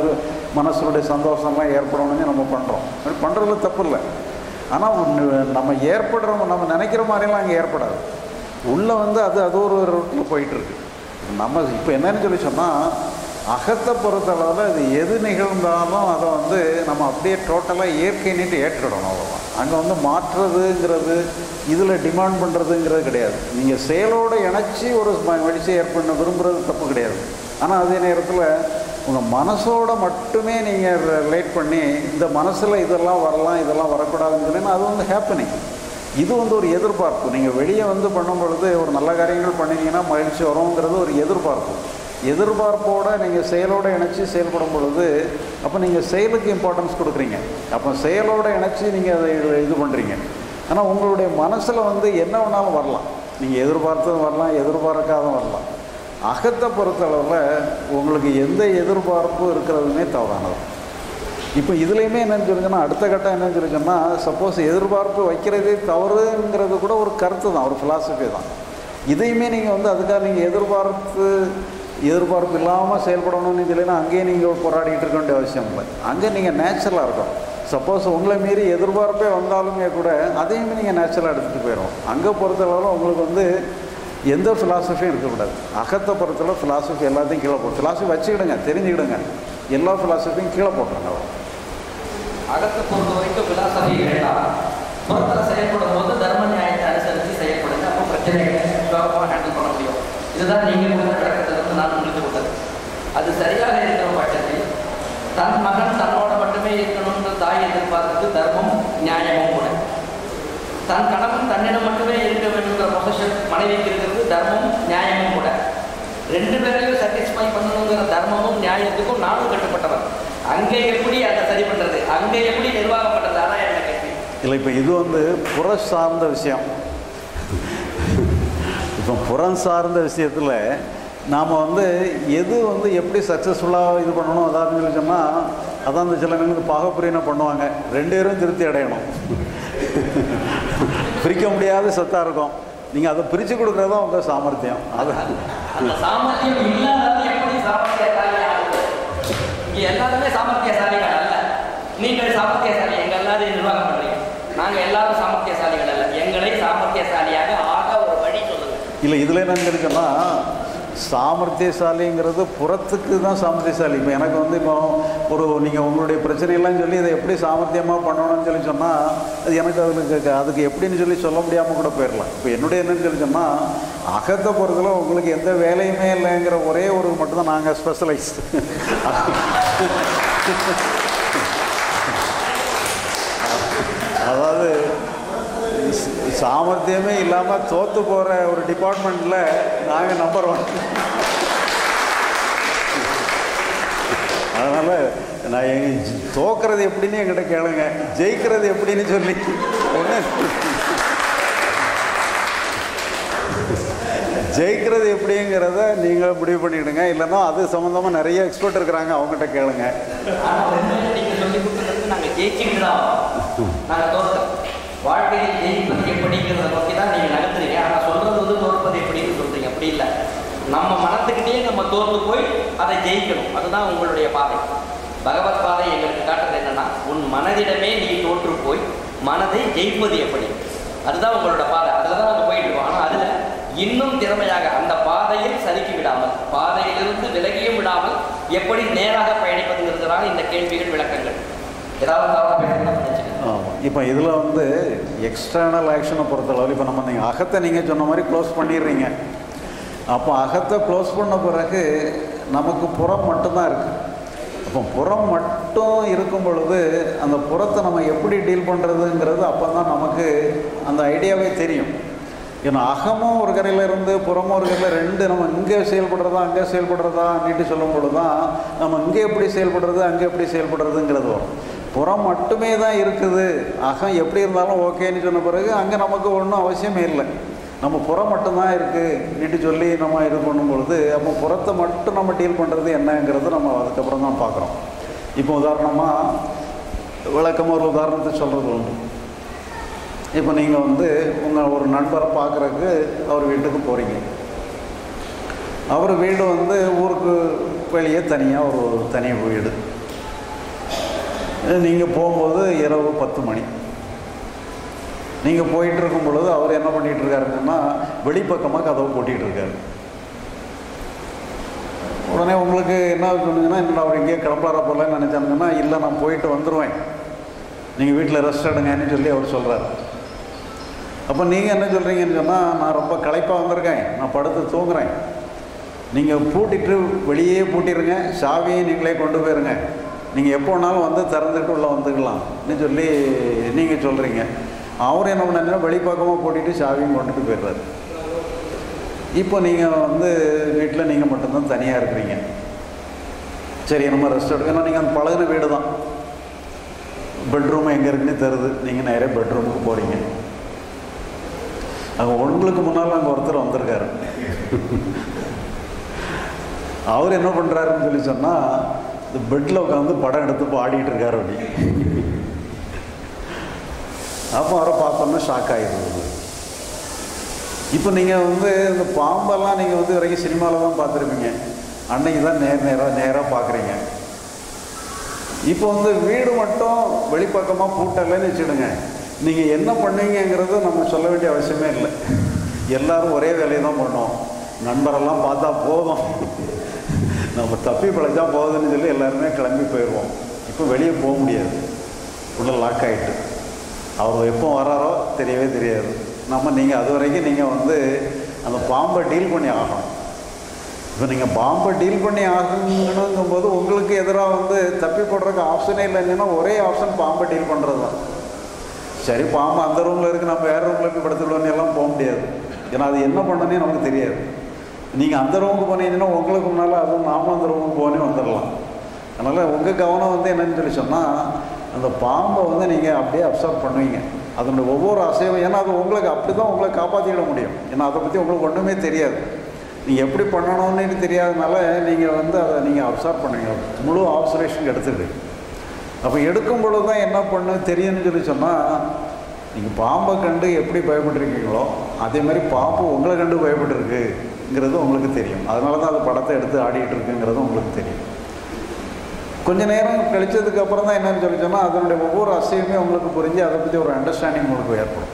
மனசுடைய சந்தோஷம்லாம் ஏற்படணும்னு நம்ம பண்ணுறோம். அப்படி பண்ணுறதுல தப்பு இல்லை. ஆனால் நம்ம நம்ம நினைக்கிற மாதிரிலாம் அங்கே ஏற்படாது. உள்ளே அது ஒரு ரூட்டில் போயிட்டுருக்கு. நம்ம இப்போ என்னன்னு சொல்லி சொன்னால் அகத்தை பொறுத்தளவில் அது எது நிகழ்ந்தாலும் அதை நம்ம அப்படியே டோட்டலாக இயற்கை நீட்டு ஏற்றிடணும். அவ்வளோதான். அங்கே மாற்றுறதுங்கிறது இதில் டிமாண்ட் பண்ணுறதுங்கிறது கிடையாது. நீங்கள் செயலோடு இணைச்சி ஒரு மகிழ்ச்சியை ஏற்பட விரும்புகிறது தப்பு கிடையாது. ஆனால் அதே நேரத்தில் உங்கள் மனசோட மட்டுமே நீங்கள் ரிலேட் பண்ணி இந்த மனசில் இதெல்லாம் வரலாம் இதெல்லாம் வரக்கூடாதுன்னு சொன்னீங்கன்னா அது ஹேப்பனிங். இது ஒரு எதிர்பார்ப்பு. நீங்கள் வெளியே பண்ணும் பொழுது ஒரு நல்ல காரியங்கள் பண்ணிங்கன்னா மகிழ்ச்சி வருங்கிறது ஒரு எதிர்பார்ப்பு. எதிர்பார்ப்போடு நீங்கள் செயலோடு இணைச்சி செயல்படும் பொழுது அப்போ நீங்கள் செயலுக்கு இம்பார்ட்டன்ஸ் கொடுக்குறீங்க. அப்போ செயலோடு இணைச்சி நீங்கள் அதை இது பண்ணுறீங்க. ஆனால் உங்களுடைய மனசில் என்ன வேணாலும் வரலாம். நீங்கள் எதிர்பார்த்ததும் வரலாம், எதிர்பார்க்காதும் வரலாம். அகத்தை பொறுத்தளவில் உங்களுக்கு எந்த எதிர்பார்ப்பு இருக்கிறதுமே தவறானது. இப்போ இதுலேயுமே என்னென்னு சொல்லிச்சோன்னா அடுத்த கட்டம் என்னென்னு சொல்லிச்சோன்னா சப்போஸ் எதிர்பார்ப்பு வைக்கிறதே தவறுங்கிறது கூட ஒரு கருத்து தான், ஒரு ஃபிலாசபி தான். இதையுமே நீங்கள் அதுக்காக நீங்கள் எதிர்பார்ப்பு இல்லாமல் செயல்படணும்னு சொல்லினா அங்கேயே நீங்கள் போராடிக்கிட்டு இருக்க வேண்டிய அவசியம் இல்லை. அங்கே நீங்கள் நேச்சுரலாக இருக்கும். சப்போஸ் உங்களை மீறி எதிர்பார்ப்பே வந்தாலுமே கூட அதையுமே நீங்கள் நேச்சுரலாக எடுத்துகிட்டு போயிடும். அங்கே பொறுத்தளவில் உங்களுக்கு எந்த ஃபிலாசபியும் இருக்கக்கூடாது. அகத்தை பொறுத்தளவு ஃபிலாசபி எல்லாத்தையும் கீழே போட்டு ஃபிலாசபி வச்சுக்கிடுங்க, தெரிஞ்சுக்கிடுங்க. எல்லா ஃபிலாசபியும் கீழே போட்டுருங்க. அகத்தை பொறுத்த வரைக்கும் ஃபிலாசபி வேண்டாம். புறத்தில் செயல்படும் போது தர்ம நியாயத்தை அனுசரித்து செயல்படுங்க. அப்போ பிரச்சனைகளை சுலபமாக ஹேண்டில் பண்ண முடியும். இதுதான் நீங்கள் கொடுத்த விளக்கத்திலிருந்து நான் முடித்து கொடுத்தது. அது சரியாக இருக்கிற பட்சத்தில் தன் மகன் தன்னோட மட்டுமே இருக்கணும்னு தாய் எதிர்பார்த்தது தர்மம் நியாயமும் கூட. தன் கணவன் தன்னிடம் மட்டுமே இருக்க வேண்டுங்கிற பொசிஷன் மனைவிக்கு இருக்கிறது தர்மமும் நியாயமும் கூட. ரெண்டு பேரையும் சாட்டிஸ்ஃபை பண்ணணுங்கிற தர்மமும் நியாயத்துக்கும் நானும் கட்டுப்பட்டவன். அங்கே எப்படி அதை சரி பண்ணுறது, அங்கே எப்படி நிர்வாகம் பண்ணுறது, அதான் என்ன கேள்வி. இல்லை, இப்போ இது புற சார்ந்த விஷயம். இப்போ புறம் சார்ந்த விஷயத்தில் நாம் எது எப்படி சக்ஸஸ்ஃபுல்லாக இது பண்ணணும் அதாவது சொல்லி சொன்னால் அதான் இந்த சில நேரங்களுக்கு பாகப்பிரிவினை பண்ணுவாங்க. ரெண்டு பேரும் திருப்தி அடையணும். பிரிக்க முடியாத சத்தாக இருக்கும். நீங்கள் அதை பிரித்து கொடுக்குறது தான் உங்கள் சாமர்த்தியம். அது சாமர்த்தியம் இல்லாத எப்படி சாமர்த்தியசாலி ஆகுது? இங்கே எல்லாருமே சாமர்த்தியசாலிகள் அல்ல. நீங்கள் சாமர்த்தியசாலி, எங்கள் எல்லாரும் நிர்வாகம் பண்ணுறீங்க. நாங்கள் எல்லாரும் சாமர்த்தியசாலிகள் அல்ல. எங்களை சாமர்த்தியசாலியாக ஆக ஒரு வழி சொல்லுங்கள். இல்லை, இதில் என்னன்னு இருக்குன்னா சாமர்த்தியசாலிங்கிறது புறத்துக்கு தான் சாமர்த்தியசாலி. இப்போ எனக்கு இப்போ நீங்கள் உங்களுடைய பிரச்சனையெல்லாம் சொல்லி இதை எப்படி சாமர்த்தியமாக பண்ணணும்னு சொல்லி சொன்னால் அது எனக்கு அதுக்கு எப்படின்னு சொல்ல முடியாமல் கூட போயிடலாம். இப்போ என்னுடைய என்னன்னு சொல்லி சொன்னால் அகத்தை பொறுத்தல உங்களுக்கு எந்த வேலையுமே இல்லைங்கிற ஒரே ஒரு மட்டும்தான் நாங்கள் ஸ்பெஷலைஸ்ட். அதாவது சாமர்த்தியமே இல்லாமல் தோற்று போகிற ஒரு டிபார்ட்மெண்ட்டில் நாங்கள் நம்பர் 1. அதனால் நான் தோக்கிறது எப்படின்னு என்கிட்ட கேளுங்க, ஜெயிக்கிறது எப்படின்னு சொல்லி ஒன்று ஜெயிக்கிறது எப்படிங்கிறத நீங்கள் முடிவு பண்ணிவிடுங்க. இல்லைன்னா அது சம்மந்தமாக நிறைய எக்ஸ்பர்ட் இருக்கிறாங்க, அவங்ககிட்ட கேளுங்க. வாழ்க்கையில் ஜெயிப்பது எப்படிங்கிறத பற்றி தான் நீங்கள் நகர்த்துறீங்க. ஆனால் சொல்கிறது தோற்பது எப்படின்னு சொல்கிறீங்க. அப்படி இல்லை, நம்ம மனத்துக்கிட்டே நம்ம தோற்று போய் அதை ஜெயிக்கணும். அதுதான் உங்களுடைய பாதை. பகவத் பாதை எங்களுக்கு காட்டுறது என்னன்னா, உன் மனதிடமே நீ தோற்று போய் மனதை ஜெயிப்பது எப்படி. அதுதான் உங்களோட பாதை, அதில் தான் நம்ம போயிட்டு இருக்கோம். ஆனால் அதில் இன்னும் திறமையாக அந்த பாதையில் சறுக்கி விடாமல், பாதையிலிருந்து விலகியும் விடாமல் எப்படி நேராக பயணிப்பதுங்கிறதுனால இந்த கேள்விகள் விளக்கங்கள் ஏதாவது தவறாக பேசணும். ஆமாம். இப்போ இதில் வந்து எக்ஸ்டர்னல் ஆக்ஷனை பொறுத்தளவு இப்போ நம்ம நீங்கள் அகத்தை நீங்கள் சொன்ன மாதிரி க்ளோஸ் பண்ணிடுறீங்க. அப்போ அகத்தை க்ளோஸ் பண்ண பிறகு நமக்கு புறம் மட்டும்தான் இருக்குது. அப்போ புறம் மட்டும் இருக்கும் பொழுது அந்த புறத்தை நம்ம எப்படி டீல் பண்ணுறதுங்கிறது அப்போ தான் நமக்கு அந்த ஐடியாவே தெரியும். ஏன்னா அகமும் ஒரு கரையில் இருந்து புறமும் ஒரு கரையில் ரெண்டு நம்ம இங்கே செயல்படுறதா அங்கே செயல்படுறதா நீட்டு சொல்லும் பொழுது தான் நம்ம இங்கே எப்படி செயல்படுறது அங்கே எப்படி செயல்படுறதுங்கிறது வரும். புறம் மட்டுமே தான் இருக்குது, அகம் எப்படி இருந்தாலும் ஓகேன்னு சொன்ன பிறகு அங்கே நமக்கு ஒன்றும் அவசியமே இல்லை. நம்ம புறம் மட்டும்தான் இருக்குது நீட்டு சொல்லி நம்ம இது பண்ணும் பொழுது அப்போ புறத்தை மட்டும் நம்ம டீல் பண்ணுறது என்னங்கிறது நம்ம அதுக்கப்புறம் தான் பார்க்குறோம். இப்போ உதாரணமாக விளக்கமாக ஒரு உதாரணத்தை சொல்கிறது உண்டு. இப்போ நீங்கள் வந்து உங்கள் ஒரு நண்பரை பார்க்குறதுக்கு அவர் வீட்டுக்கு போகிறீங்க. அவர் வீடு வந்து ஊருக்கு வெளியே தனியாக ஒரு தனி வீடு. நீங்கள் போகும்போது இரவு 10 மணி. நீங்கள் போயிட்டு இருக்கும் பொழுது அவர் என்ன பண்ணிகிட்டு இருக்காருங்கன்னா வெளிப்பக்கமாக கதவு போட்டிகிட்டு இருக்காரு. உடனே உங்களுக்கு என்ன சொன்னீங்கன்னா இல்லை அவர் இங்கேயே கிளம்புறார போகலன்னு நினச்சாங்கன்னா இல்லை நான் போயிட்டு வந்துடுவேன், நீங்கள் வீட்டில் ரெஸ்ட் எடுங்கன்னு சொல்லி அவர் சொல்கிறார். அப்போ நீங்கள் என்ன சொல்கிறீங்கன்னு சொன்னால் நான் ரொம்ப களைப்பாக வந்திருக்கேன், நான் படுத்து தூங்குறேன், நீங்கள் பூட்டிட்டு வெளியே பூட்டிடுங்க, சாவியை நீங்களே கொண்டு போயிருங்க, நீங்கள் எப்போ வேணாலும் வந்து திறந்துட்டு உள்ளே வந்துக்கலாம்னு சொல்லி நீங்கள் சொல்கிறீங்க. அவர் என்ன பண்ணாருன்னா வெளிப்பக்கமாக போட்டிட்டு சாவியும் கொண்டுட்டு போயிடுறாரு. இப்போ நீங்கள் வந்து வீட்டில் நீங்கள் மட்டும்தான் தனியாக இருக்கிறீங்க. சரி நம்ம ரெஸ்ட் எடுக்கணும். நீங்கள் அந்த பழகின வீடு தான், பெட்ரூம் எங்கே இருக்குன்னு தருது, நீங்கள் நேராக பெட்ரூமுக்கு போகிறீங்க. அங்கே உங்களுக்கு முன்னால் அங்கே ஒருத்தர் வந்திருக்காரு. அவர் என்ன பண்ணுறாருன்னு சொல்லி சொன்னால் இந்த பெட்டில் உட்காந்து படம் எடுத்து பாடிட்டு இருக்காரு. அப்படி அப்போ அவரை பார்த்தோன்னா ஷாக் ஆகிடுது. இப்போ நீங்கள் வந்து இந்த பாம்பெல்லாம் நீங்கள் வந்து வரைக்கும் சினிமாவில் தான் பார்த்துருப்பீங்க, அன்னைக்கு தான் நேராக பார்க்குறீங்க. இப்போ வந்து வீடு மட்டும் வெளிப்பக்கமாக பூட்டலைன்னு வச்சுடுங்க, நீங்கள் என்ன பண்ணுவீங்கிறத நம்ம சொல்ல வேண்டிய அவசியமே இல்லை. எல்லோரும் ஒரே வேலையை தான் பண்ணோம். நண்பரெல்லாம் பார்த்தா போதும், நம்ம தப்பி பிழைச்சா போகுதுன்னு சொல்லி எல்லாருமே கிளம்பி போயிடுவோம். இப்போ வெளியே போக முடியாது, உள்ள லாக் ஆகிட்டு. அவர் எப்போ வராரோ தெரியவே தெரியாது. நீங்கள் அது வரைக்கும் நீங்கள் வந்து அந்த பாம்பை டீல் பண்ணி ஆகணும். இப்போ நீங்கள் பாம்பை டீல் பண்ணி ஆகணுங்கும்போது உங்களுக்கு எதிராக வந்து தப்பி போடுறதுக்கு ஆப்ஷனே இல்லைங்கன்னா ஒரே ஆப்ஷன் பாம்பை டீல் பண்ணுறது தான். சரி பாம்பு அந்த ரூமில் இருக்குது, நம்ம வேறு ரூமில் போய் படுத்துடுவோன்னு எல்லாம் போக முடியாது. ஏன்னா அது என்ன பண்ணனே நமக்கு தெரியாது. நீங்கள் அந்த ரூமுக்கு போனீங்கன்னா உங்களுக்கு முன்னால் அதுவும் நாமும் அந்த ரூமுக்கு போனே வந்துடலாம். அதனால் உங்கள் கவனம் வந்து என்னன்னு சொல்லி சொன்னால் அந்த பாம்பை வந்து நீங்கள் அப்படியே அப்சர்வ் பண்ணுவீங்க, அதனுடைய ஒவ்வொரு அசைவும். ஏன்னா அது உங்களுக்கு அப்படி தான் உங்களை காப்பாற்றிட முடியும். ஏன்னா அதை பற்றி உங்களுக்கு ஒன்றுமே தெரியாது, நீங்கள் எப்படி பண்ணணும்னு தெரியாதனால நீங்கள் வந்து அதை நீங்கள் அப்சர்வ் பண்ணுவீங்க, முழு ஆப்சர்வேஷன் எடுத்துக்கிட்டு. அப்போ எடுக்கும் பொழுது தான் என்ன பண்ணு தெரியும்னு சொல்லி சொன்னால் நீங்கள் பாம்பை கண்டு எப்படி பயப்பட்டுருக்கீங்களோ அதே மாதிரி பாம்பு உங்களை கண்டு பயப்பட்டுருக்குங்கிறது உங்களுக்கு தெரியும். அதனால தான் அது படத்தை எடுத்து ஆடிட்டு இருக்குங்கிறது உங்களுக்கு தெரியும். கொஞ்சம் நேரம் கழிச்சதுக்கு அப்புறம் தான் என்னன்னு சொல்லி சொன்னால் அதனுடைய ஒவ்வொரு அசையுமே உங்களுக்கு புரிஞ்சு அதை பற்றி ஒரு அண்டர்ஸ்டாண்டிங் உங்களுக்கு ஏற்படும்.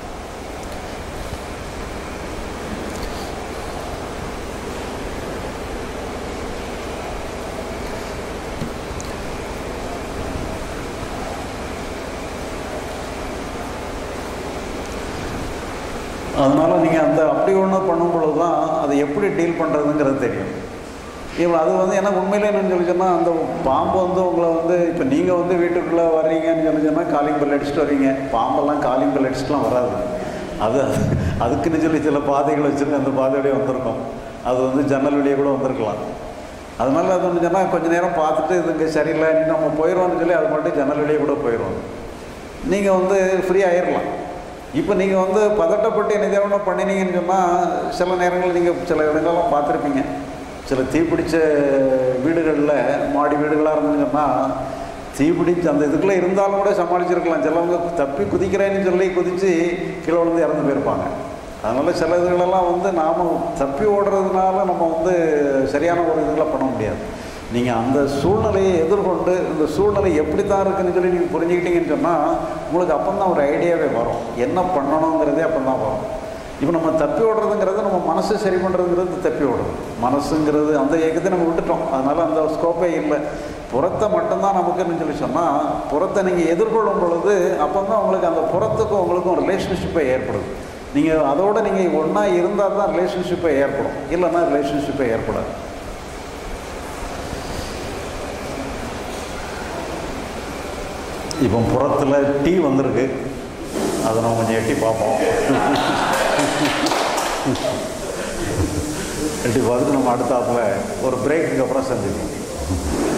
அதனால் நீங்கள் அந்த அப்படி ஒன்று பண்ணும் பொழுது தான் அதை எப்படி டீல் பண்ணுறதுங்கிறது தெரியும். இப்போ அது வந்து எனக்கு உண்மையிலே என்னென்னு சொல்லி சொன்னால் அந்த பாம்பு வந்து உங்களை வந்து இப்போ நீங்கள் வந்து வீட்டுக்குள்ளே வர்றீங்கன்னு சொல்லி சொன்னால் காலிங் பெல் அடிச்சுட்டு வரீங்க. பாம்பெல்லாம் காலிங் பெல் அடிச்சுட்டுலாம் வராது. அதுக்குன்னு சொல்லி சில பாதைகள் வச்சுருக்கு, அந்த பாதையோடய வந்திருக்கும். அது வந்து ஜன்னல் வழியே கூட வந்திருக்கலாம். அதனால அது ஒன்று சொன்னால் கொஞ்சம் நேரம் பார்த்துட்டு இது இங்கே சரியில்லை நம்ம போயிடுவோம்னு சொல்லி அது மட்டும் ஜன்னல் வழியே கூட போயிடுவோம். நீங்கள் வந்து ஃப்ரீ ஆகிடலாம். இப்போ நீங்கள் வந்து பதட்டப்பட்டு என்ன தேவைன்னா பண்ணினீங்கன்னு சொன்னால் சில நேரங்களில் நீங்கள் சில இடங்கள்லாம் பார்த்துருப்பீங்க. சில தீப்பிடித்த வீடுகளில் மாடி வீடுகளாக இருந்துன்னு சொன்னால் தீப்பிடிச்சு அந்த இதுக்குள்ளே இருந்தாலும் கூட சமாளிச்சிருக்கலாம். சிலவங்க தப்பி குதிக்கிறேன்னு சொல்லி குதித்து கீழே விழுந்து இறந்து போயிருப்பாங்க. அதனால் சில இதுகளெல்லாம் வந்து நாம் தப்பி ஓடுறதுனால நம்ம வந்து சரியான ஒரு இதுகளை பண்ண முடியாது. நீங்கள் அந்த சூழ்நிலையை எதிர்கொண்டு இந்த சூழ்நிலை எப்படி தான் இருக்குன்னு சொல்லி நீங்கள் புரிஞ்சுக்கிட்டீங்கன்னு சொன்னால் உங்களுக்கு அப்போ தான் ஒரு ஐடியாவே வரும், என்ன பண்ணணுங்கிறதே அப்போ தான் வரும். இப்போ நம்ம தப்பி ஓடுறதுங்கிறது நம்ம மனசு சரி பண்ணுறதுங்கிறது தப்பி ஓடுறது. மனசுங்கிறது அந்த இயக்கத்தை நம்ம விட்டுட்டோம், அதனால் அந்த ஸ்கோப்பே இல்லை. புறத்தை மட்டும்தான் நமக்குன்னு சொல்லி சொன்னால் புறத்தை நீங்கள் எதிர்கொள்ளும் பொழுது அப்போ தான் உங்களுக்கு அந்த புறத்துக்கும் உங்களுக்கும் ரிலேஷன்ஷிப்பை ஏற்படுது. நீங்கள் அதோடு நீங்கள் ஒன்றா இருந்தால் தான் ரிலேஷன்ஷிப்பை ஏற்படும், இல்லைன்னா ரிலேஷன்ஷிப்பை ஏற்படாது. இப்போ புறத்தில் டீ வந்திருக்கு, அதை நம்ம கொஞ்சம் எட்டி பார்ப்போம். எட்டி பார்த்துட்டு நம்ம அடுத்தாப்புல ஒரு பிரேக்குக்கு அப்புறம் செஞ்சுக்கணும்.